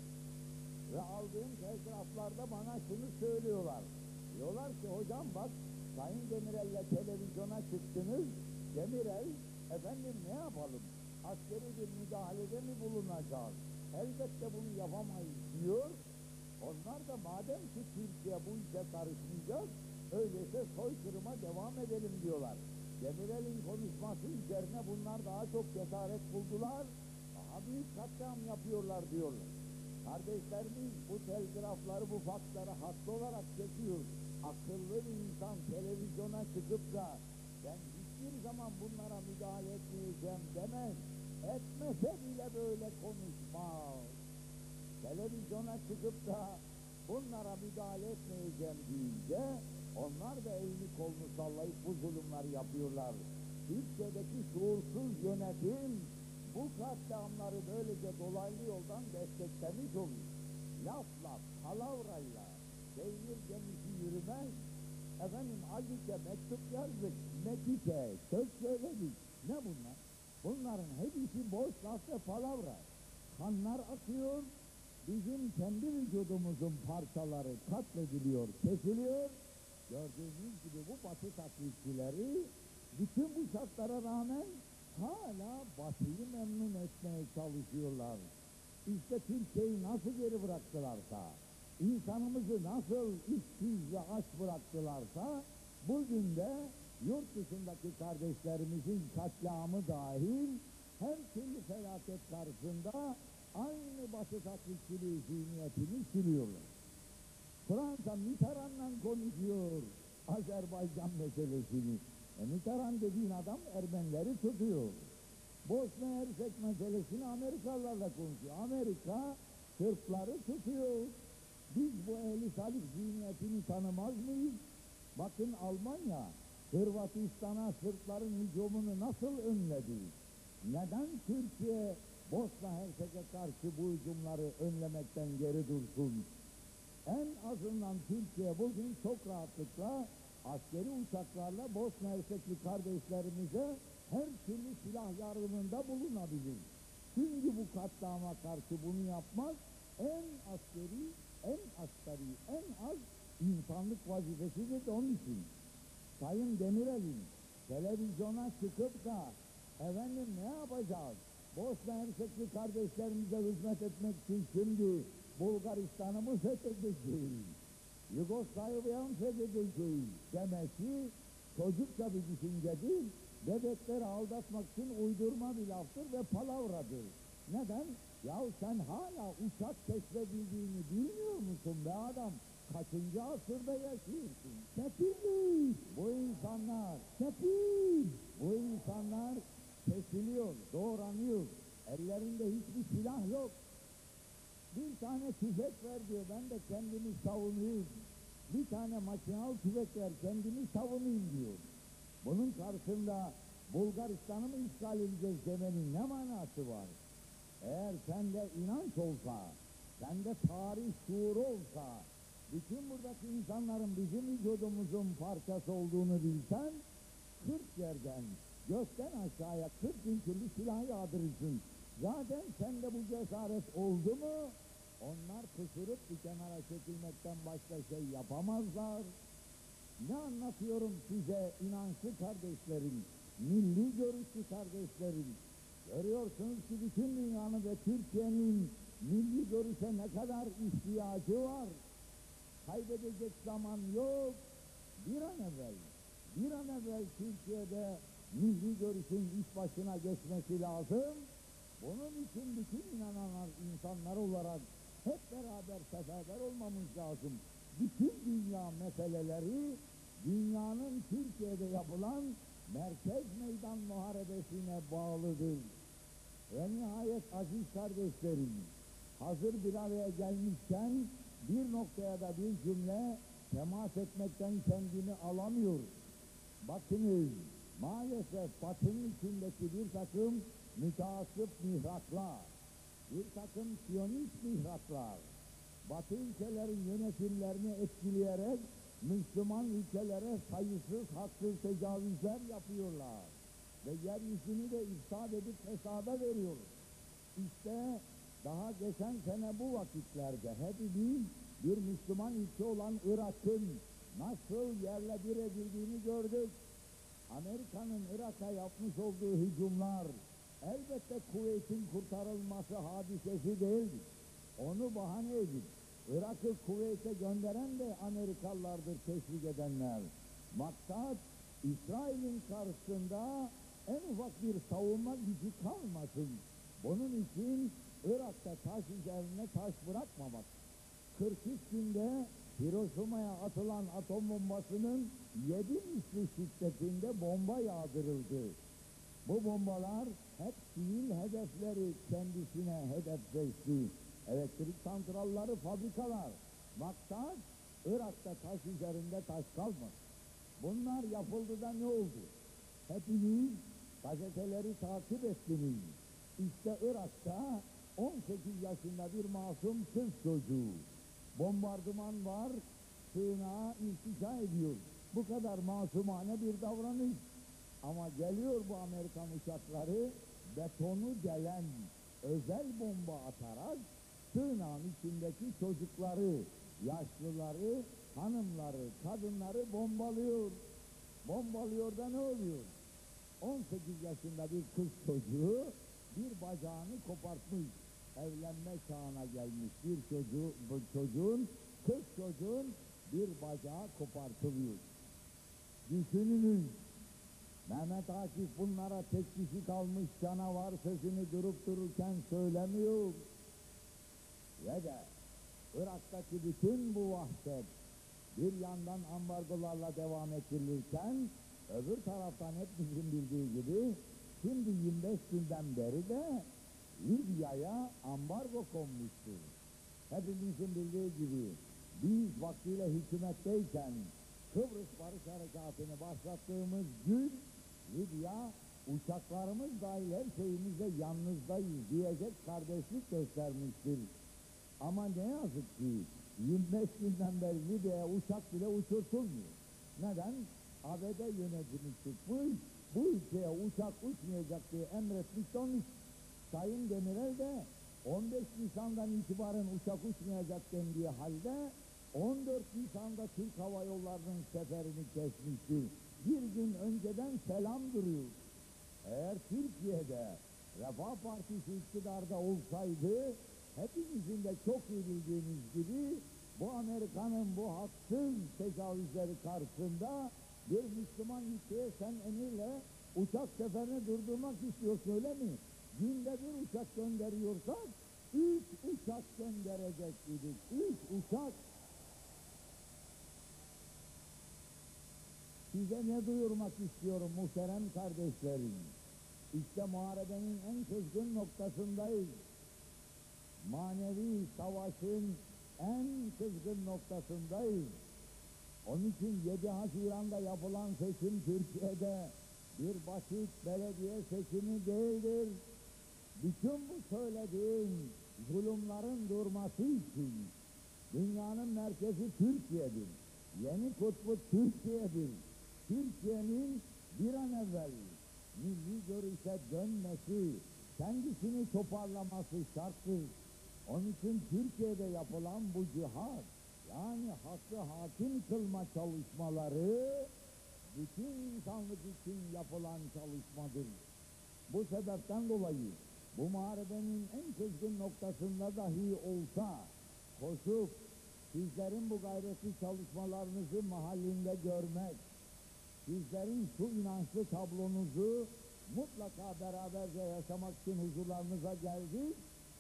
Ve aldığım telgraflarda bana şunu söylüyorlar. Diyorlar ki hocam bak Sayın Demirel'le televizyona çıktınız. Demirel efendim ne yapalım? Askeri bir müdahalede mi bulunacağız? Elbette bunu yapamayız diyor. Onlar da madem ki Türkiye bu işe karışmayacak, öyleyse soykırıma devam edelim diyorlar. Demirel'in konuşması üzerine bunlar daha çok cesaret buldular, daha büyük katliam yapıyorlar diyorlar. Kardeşlerimiz bu telgrafları, bu faksları haklı olarak çekiyor. Akıllı bir insan televizyona çıkıp da ben hiçbir zaman bunlara müdahale etmeyeceğim demez. Etmese bile böyle konuşmaz. Televizyona çıkıp da bunlara müdahale etmeyeceğim deyince onlar da elini kolunu sallayıp bu zulümleri yapıyorlar. Türkiye'deki şuursuz yönetim bu katliamları böylece dolaylı yoldan desteklemiş oluyor. Lafla, palavrayla peynir gemisi yürümez. Efendim Acik'e mektup yazdık, Mekik'e söz söyledik. Ne bunlar? Bunların hepsi boş laf ve palavra. Kanlar akıyor, bizim kendi vücudumuzun parçaları katlediliyor, kesiliyor. Gördüğünüz gibi bu Batı taklitçileri bütün bu şartlara rağmen hala Batı'yı memnun etmeye çalışıyorlar. İşte Türkiye'yi nasıl geri bıraktılarsa, insanımızı nasıl işsiz ve aç bıraktılarsa, bugün de yurt dışındaki kardeşlerimizin katliamı dahil her türlü felaket karşısında aynı Batı taklitçiliği zihniyetini sürüyorlar. Fransa Mitterrand'la konuşuyor Azerbaycan meselesini. Mitterrand dediğin adam Ermenileri tutuyor. Bosna Hersek meselesini Amerikalılarla konuşuyor. Amerika Sırpları tutuyor. Biz bu ehli salih zihniyetini tanımaz mıyız? Bakın Almanya, Hırvatistan'a Sırpların hücumunu nasıl önledi? Neden Türkiye Bosna Hersek'e karşı bu hücumları önlemekten geri dursun? En azından Türkiye bugün çok rahatlıkla askeri uçaklarla Bosna Hersekli kardeşlerimize her türlü silah yardımında bulunabilir. Çünkü bu katliama karşı bunu yapmak en askeri, en asgari, en az insanlık vazifesidir de onun için. Sayın Demirel'in televizyona çıkıp da efendim ne yapacağız? Bosna Hersekli kardeşlerimize hizmet etmek için şimdi Bulgaristan'ı mı fethedeceğiz? Yugoslavya'yı mı fethedeceğiz? Demesi çocukça bir düşüncedir. Bebekleri aldatmak için uydurma bir laftır ve palavradır. Neden? Yahu sen hala uçak keşfedildiğini bilmiyor musun be adam? Kaçıncı asırda yaşıyorsun? Sefil! Bu insanlar, sefil! Bu insanlar kesiliyor, doğranıyor. Ellerinde hiçbir silah yok. Bir tane tüfek ver diyor, ben de kendimi savunayım. Bir tane makinalı tüfek ver, kendimi savunayım diyor. Bunun karşısında Bulgaristan'ı mı işgal edeceğiz demenin ne manası var? Eğer sende inanç olsa, sende tarih şuuru olsa, bütün buradaki insanların bizim vücudumuzun parçası olduğunu bilsen, 40 yerden, gökten aşağıya 40 bin türlü silah yağdırırsın. Zaten sende bu cesaret oldu mu, onlar pısırıp bir kenara çekilmekten başka şey yapamazlar. Ne anlatıyorum size inançlı kardeşlerim, milli görüşlü kardeşlerim? Görüyorsunuz ki bütün dünyanın ve Türkiye'nin milli görüşe ne kadar ihtiyacı var. Kaybedecek zaman yok. Bir an evvel Türkiye'de milli görüşün iş başına geçmesi lazım. Bunun için bütün inananlar insanlar olarak hep beraber seferber olmamız lazım. Bütün dünya meseleleri dünyanın Türkiye'de yapılan merkez meydan muharebesine bağlıdır. Ve nihayet aziz kardeşlerim, hazır bir araya gelmişken bir noktaya da bir cümle temas etmekten kendini alamıyor. Bakınız, maalesef Batı'nın içindeki bir takım müteassıp mihraklar, bir takım siyonist mihraklar, Batı ülkelerin yönetimlerini etkileyerek Müslüman ülkelere sayısız haksız tecavüzler yapıyorlar. Ve yeryüzünü de ifsad edip hesaba veriyor. İşte daha geçen sene bu vakitlerde hepimiz bir Müslüman ülke olan Irak'ın nasıl yerle bir edildiğini gördük. Amerika'nın Irak'a yapmış olduğu hücumlar elbette Kuveyt'in kurtarılması hadisesi değildir. Onu bahane edip Irak'ı Kuveyt'e gönderen de Amerikalılardır, teşvik edenler. Maksat İsrail'in karşısında en ufak bir savunma gücü kalmasın. Bunun için Irak'ta taş üzerine taş bırakmamak. 43 günde Hiroşima'ya atılan atom bombasının 7 misli şiddetinde bomba yağdırıldı. Bu bombalar hep sivil hedefleri kendisine hedef seçti. Elektrik santralları, fabrikalar. Maksat Irak'ta taş üzerinde taş kalmadı. Bunlar yapıldı da ne oldu? Hepiniz gazeteleri takip ettiniz. İşte Irak'ta 18 yaşında bir masum kız çocuğu. Bombardıman var, sığınağa iltica ediyor. Bu kadar masumane bir davranış. Ama geliyor bu Amerikan uçakları, betonu delen özel bomba atarak sığınağın içindeki çocukları, yaşlıları, hanımları, kadınları bombalıyor. Bombalıyor da ne oluyor? 18 yaşında bir kız çocuğu bir bacağını kopartmış. Evlenme çağına gelmiş bir kız çocuğun bir bacağı kopartılıyor. Düşününüz, Mehmet Akif bunlara tek kişi kalmış canavar sözünü durup dururken söylemiyor. Ve de Irak'taki bütün bu vahşet bir yandan ambargolarla devam ettirilirken öbür taraftan hepimizin bildiği gibi şimdi 25 günden beri de Libya'ya ambargo konmuştur. Hepimizin bildiği gibi biz vaktiyle hükümetteyken Kıbrıs Barış Harekatı'nı başlattığımız gün Libya uçaklarımız dahil her şeyimizde yalnızdayız diyecek kardeşlik göstermiştir. Ama ne yazık ki 25 günden beri Libya'ya uçak bile uçurtulmuyor. Neden? ABD yönetimi çıkmış, bu ülkeye uçak uçmayacak diye emretmiş onun için. Sayın Demirel de 15 Nisan'dan itibaren uçak uçmayacak dendiği halde 14 Nisan'da Türk Hava Yolları'nın seferini kesmişti. Bir gün önceden selam duruyor. Eğer Türkiye'de Refah Partisi iktidarda olsaydı, hepimizin de çok iyi bildiğiniz gibi bu Amerika'nın bu haksız tecavüzleri karşısında bir Müslüman ülkeye sen emirle uçak seferini durdurmak istiyorsun öyle mi? Günde bir uçak gönderiyorsak 3 uçak gönderecek idik. 3 uçak. Size ne duyurmak istiyorum muhterem kardeşlerim? İşte muharebenin en kızgın noktasındayız. Manevi savaşın en kızgın noktasındayız. Onun için 7 Haziran'da yapılan seçim Türkiye'de bir basit belediye seçimi değildir. Bütün bu söylediğim zulümlerin durması için dünyanın merkezi Türkiye'dir. Yeni kutbu Türkiye'dir. Türkiye'nin bir an evvel milli görüşe dönmesi, kendisini toparlaması şarttır. Onun için Türkiye'de yapılan bu cihad, yani hakkı hakim kılma çalışmaları, bütün insanlık için yapılan çalışmadır. Bu sebepten dolayı bu muharebenin en kızgın noktasında dahi olsa koşup sizlerin bu gayretli çalışmalarınızı mahallinde görmek, sizlerin şu inançlı tablonuzu mutlaka beraberce yaşamak için huzurlarınıza geldik.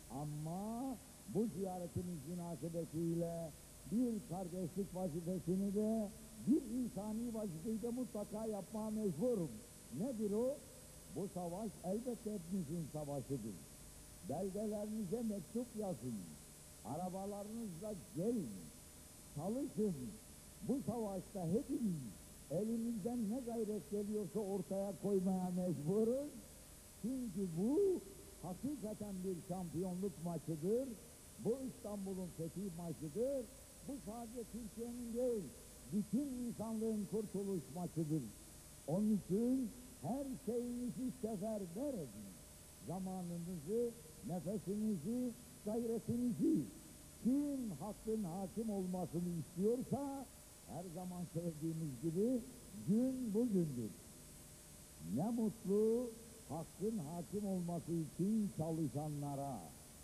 Ama bu ziyaretimiz münasebetiyle bir kardeşlik vazifesini de bir insani vazifeyi de mutlaka yapmaya mecburum. Nedir o? Bu savaş elbette hepimizin savaşıdır. Belgelerinize mektup yazın. Arabalarınızla gelin. Çalışın. Bu savaşta hepimiz elimizden ne gayret geliyorsa ortaya koymaya mecburuz. Çünkü bu hakikaten bir şampiyonluk maçıdır. Bu İstanbul'un fethi maçıdır. Bu sadece Türkiye'nin değil, bütün insanlığın kurtuluş maçıdır. Onun için her şeyinizi seferber edin. Zamanınızı, nefesinizi, gayretinizi. Kim hakkın hakim olmasını istiyorsa, her zaman söylediğimiz gibi, gün bugündür. Ne mutlu hakkın hakim olması için çalışanlara.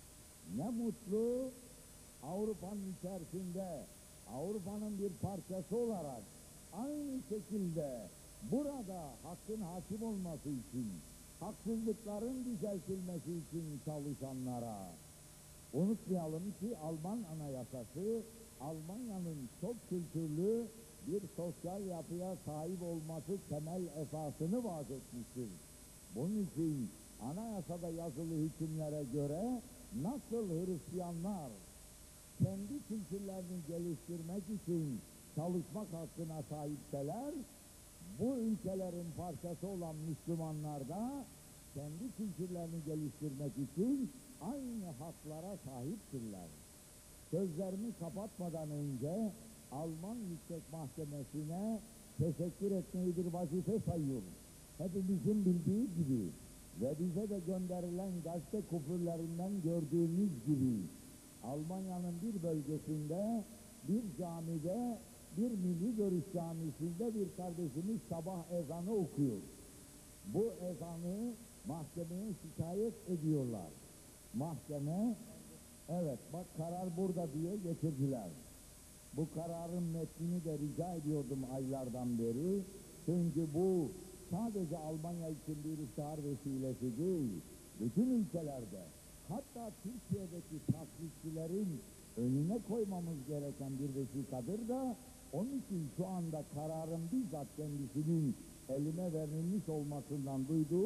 Ne mutlu Avrupa'nın içerisinde, Avrupa'nın bir parçası olarak aynı şekilde burada hakkın hakim olması için, haksızlıkların düzeltilmesi için çalışanlara. Unutmayalım ki Alman Anayasası, Almanya'nın çok kültürlü bir sosyal yapıya sahip olması temel esasını vaat etmiştir. Bunun için anayasada yazılı hükümlere göre nasıl Hristiyanlar kendi kültürlerini geliştirmek için çalışmak hakkına sahipseler, bu ülkelerin parçası olan Müslümanlar da kendi kültürlerini geliştirmek için aynı haklara sahiptirler. Sözlerimi kapatmadan önce Alman Yüksek Mahkemesi'ne teşekkür etmeyi bir vazife sayıyorum. Hepimizin bildiği gibi ve bize de gönderilen gazete küfürlerinden gördüğümüz gibi Almanya'nın bir bölgesinde, bir camide, bir milli görüş camisinde bir kardeşimiz sabah ezanı okuyor. Bu ezanı mahkemeye şikayet ediyorlar. Mahkeme, evet bak karar burada diye getirdiler. Bu kararın metnini de rica ediyordum aylardan beri. Çünkü bu sadece Almanya için bir iftihar vesilesi değil, bütün ülkelerde, hatta Türkiye'deki taklitçilerin önüne koymamız gereken bir vesikadır da, onun için şu anda kararın bizzat kendisinin elime verilmiş olmasından duyduğum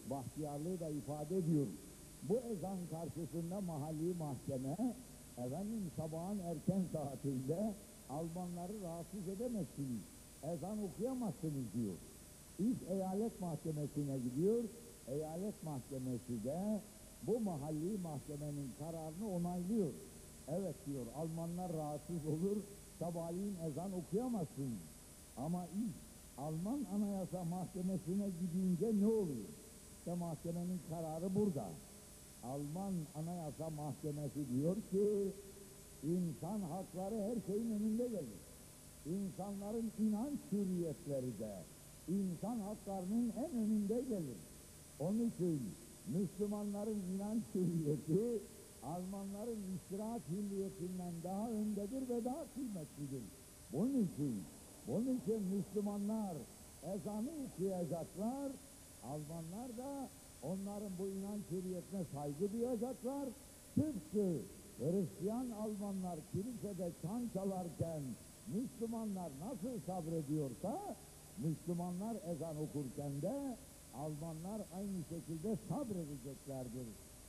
bahtiyarlığı da ifade ediyor. Bu ezan karşısında mahalli mahkeme, efendim sabahın erken saatinde Almanları rahatsız edemezsiniz, ezan okuyamazsınız diyor. İş eyalet mahkemesine gidiyor, eyalet mahkemesi de bu mahalli mahkemenin kararını onaylıyor. Evet diyor, Almanlar rahatsız olur, sabahleyin ezan okuyamazsınız. Ama iş Alman Anayasa Mahkemesi'ne gidince ne oluyor? İşte mahkemenin kararı burada. Alman Anayasa Mahkemesi diyor ki, insan hakları her şeyin önünde gelir. İnsanların inanç hürriyetleri de insan haklarının en önünde gelir. Onun için Müslümanların inanç hürriyeti Almanların istirahat hürriyetinden daha öndedir ve daha kıymetlidir. Bunun için Müslümanlar ezanı okuyacaklar, Almanlar da onların bu inanç hürriyetine saygı duyacaklar. Tıpkı Hristiyan Almanlar kilisede çan çalarken Müslümanlar nasıl sabrediyorsa, Müslümanlar ezan okurken de Almanlar aynı şekilde sabredeceklerdir.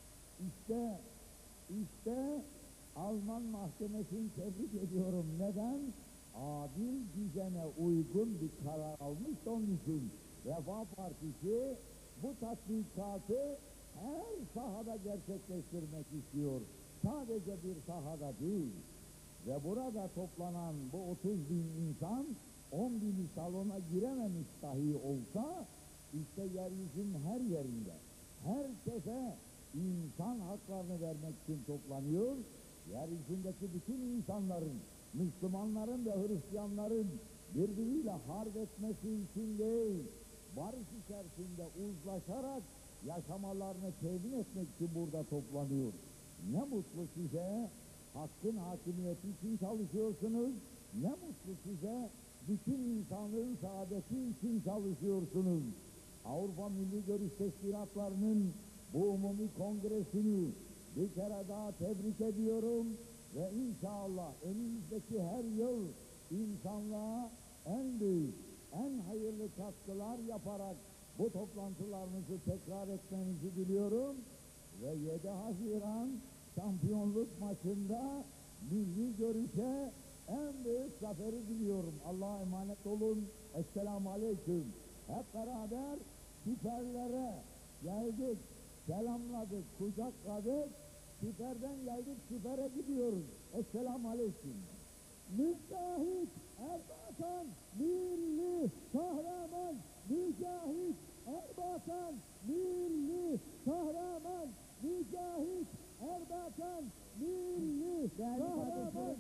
İşte Alman mahkemesini tebrik ediyorum. Neden? Adil düzene uygun bir karar almış, onun için Refah Partisi bu tatbikatı her sahada gerçekleştirmek istiyor. Sadece bir sahada değil. Ve burada toplanan bu 30 bin insan 10 bini salona girememiş dahi olsa, işte yeryüzünün her yerinde herkese insan haklarını vermek için toplanıyor. Yeryüzündeki bütün insanların, Müslümanların ve Hristiyanların birbiriyle harp etmesi için değil, barış içerisinde uzlaşarak yaşamalarını temin etmek için burada toplanıyor. Ne mutlu size, hakkın hakimiyeti için çalışıyorsunuz, ne mutlu size, bütün insanlığın saadeti için çalışıyorsunuz. Avrupa Milli Görüş Teşkilatları'nın bu umumi kongresini bir kere daha tebrik ediyorum ve inşallah önümüzdeki her yıl insanlığa en büyük, en hayırlı katkılar yaparak bu toplantılarınızı tekrar etmenizi diliyorum ve 7 Haziran şampiyonluk maçında milli görüşe en büyük zaferi diliyorum. Allah'a emanet olun. Esselamu Aleyküm. Hep beraber siperlere geldik, selamladık, kucakladık, siperden geldik, sipere gidiyoruz. Esselamu Aleyküm. Mücahit Erbakan, milli kahraman, Mücahit Erbakan, milli kahraman, Mücahit Erbakan, milli kahraman.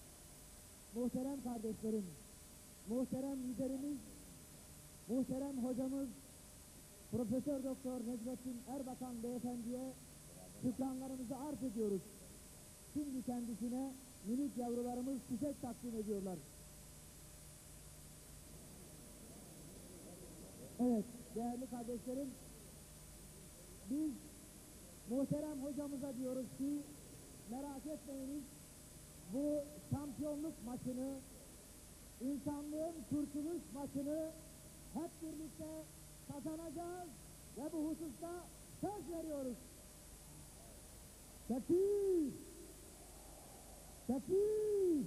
Muhterem kardeşlerim, muhterem liderimiz, muhterem hocamız Profesör Doktor Necmettin Erbakan Beyefendi'ye şükranlarımızı arz ediyoruz. Şimdi kendisine minik yavrularımız çiçek takdim ediyorlar. Evet, değerli kardeşlerim, biz muhterem hocamıza diyoruz ki, merak etmeyiniz, bu şampiyonluk maçını, insanlığın kurtuluş maçını hep birlikte kazanacağız ve bu hususta söz veriyoruz. Tekbir! Tekbir!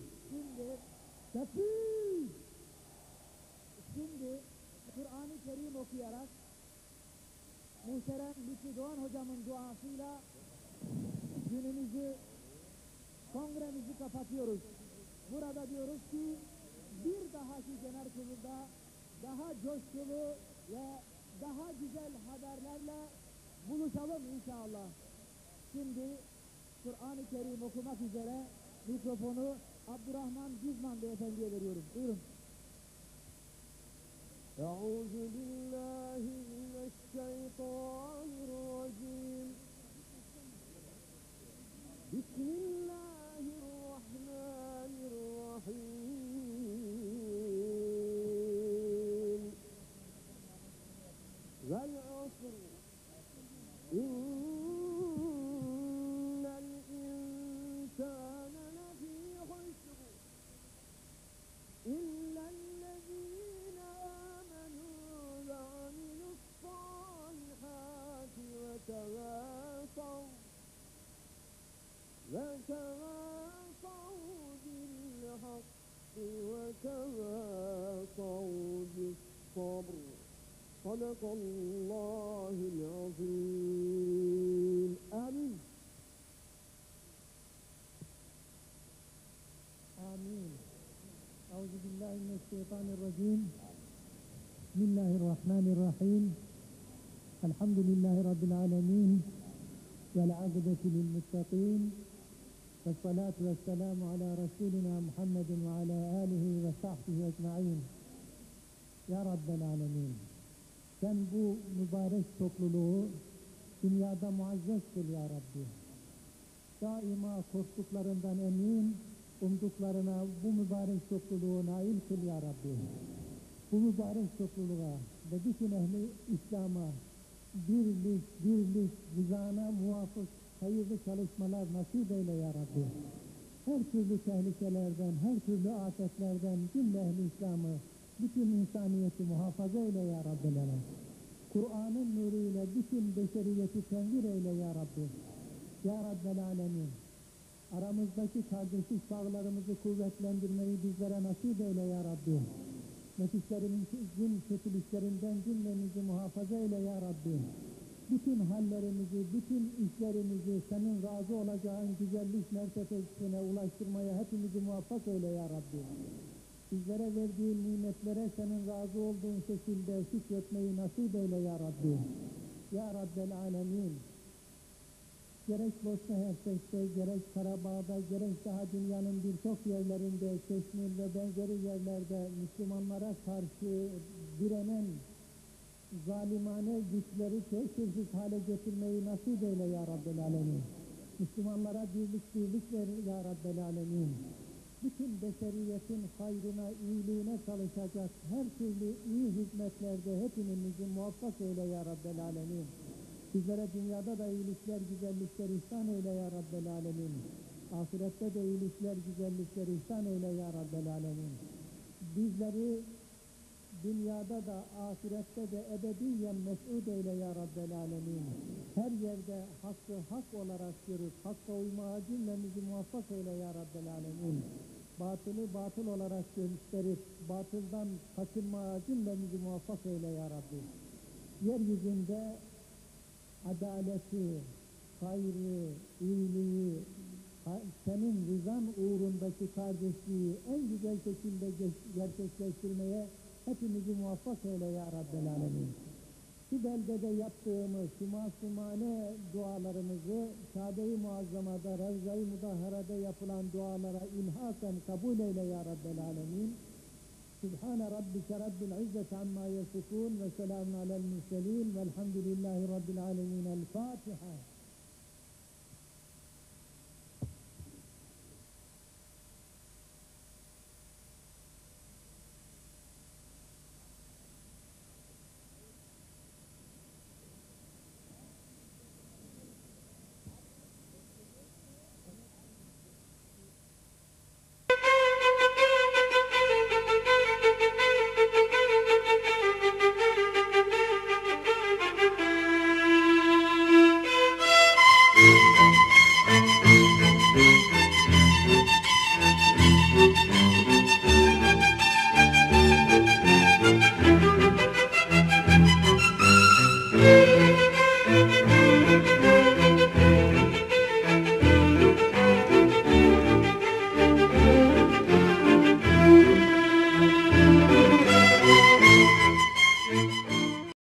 Şimdi Kur'an-ı Kerim okuyarak muhterem Lütfi Doğan hocamın duasıyla günümüzü, kongremizi kapatıyoruz. Burada diyoruz ki bir dahaki genel kurulda daha coşkulu ve daha güzel haberlerle buluşalım inşallah. Şimdi Kur'an-ı Kerim okumak üzere mikrofonu Abdurrahman Gizman Beyefendi'ye veriyorum. Buyurun. Euzu billahi mineşşeytanirracim. Bismillahirrahmanirrahim. Vel asr. İnnel insâne lefî husr. İllellezîne âmenû ve amilussâlihât وتواصوا بالصبر صدق الله العظيم آمين آمين. أعوذ بالله من الشيطان الرجيم. بسم الله الرحمن الرحيم. الحمد لله رب العالمين والعاقبة للمتقين والصلاة والسلام على رسولنا محمد وعلى آله وصحبه أجمعين. Ya Rabbel Alemin, sen bu mübarek topluluğu dünyada muazzez kıl ya Rabbi. Daima korktuklarından emin, umduklarına bu mübarek topluluğu nail kıl ya Rabbi. Bu mübarek topluluğa ve bütün ehli İslam'a birlik, rızana muvafık hayırlı çalışmalar nasip eyle ya Rabbi. Her türlü tehlikelerden, her türlü afetlerden cümle ehli İslam'ı, bütün insaniyeti muhafaza eyle ya Rabbel Alem. Kur'an'ın nuruyla bütün beşeriyeti tenvir eyle ya Rabbi. Ya Rabbel Alemin, aramızdaki kardeşlik bağlarımızı kuvvetlendirmeyi bizlere nasip eyle ya Rabbi. Nefislerimizin kötülüklerinden cümlemizi muhafaza eyle ya Rabbi. Bütün hallerimizi, bütün işlerimizi senin razı olacağın güzellik mertebesine ulaştırmaya hepimizi muvaffak eyle ya Rabbi. Bizlere verdiğin nimetlere senin razı olduğun şekilde şükretmeyi nasip eyle ya Rabbi. Ya Rabbel Alemin, gerek Bosna Hersek'te, gerek Karabağ'da, gerek daha dünyanın birçok yerlerinde, Keşmir ve benzeri yerlerde Müslümanlara karşı direnen zalimane güçleri tesirsiz hale getirmeyi nasip eyle ya Rabbel Alemin. Müslümanlara birlik ver ya Rabbel Alemin. Bütün beşeriyetin hayrına, iyiliğine çalışacak her türlü iyi hizmetlerde hepimizi muvaffak eyle ya Rabbel Alemin. Bizlere dünyada da iyilikler, güzellikler ihsan eyle ya Rabbel Alemin. Ahirette de iyilikler, güzellikler ihsan eyle ya Rabbel Alemin. Bizleri dünyada da, ahirette de ebediyen mes'ud eyle ya Rabbel Alemin. Her yerde hakkı hak olarak görüp, hakka uymaya cümlemizi muvaffak eyle ya Rabbel Alemin. Batılı batıl olarak gösterip, batıldan kaçınmaya cümlemizi muvaffak eyle ya Rabbi. Yeryüzünde adaleti, hayrı, iyiliği, senin rızan uğrundaki kardeşliği en güzel şekilde gerçekleştirmeye hepimizi muvaffak eyle ya Rabbel Alemin. Şu beldede yaptığımız şu masumane dualarımızı Kabe-i Muazzama'da, Ravza-i Mudahhara'da yapılan dualara ilhaken kabul eyle ya Rabbel Alemin. Sübhane Rabbike Rabbil İzzeti amma yasifun ve selamun alel murselin velhamdülillahi Rabbil Alemin. El Fatiha.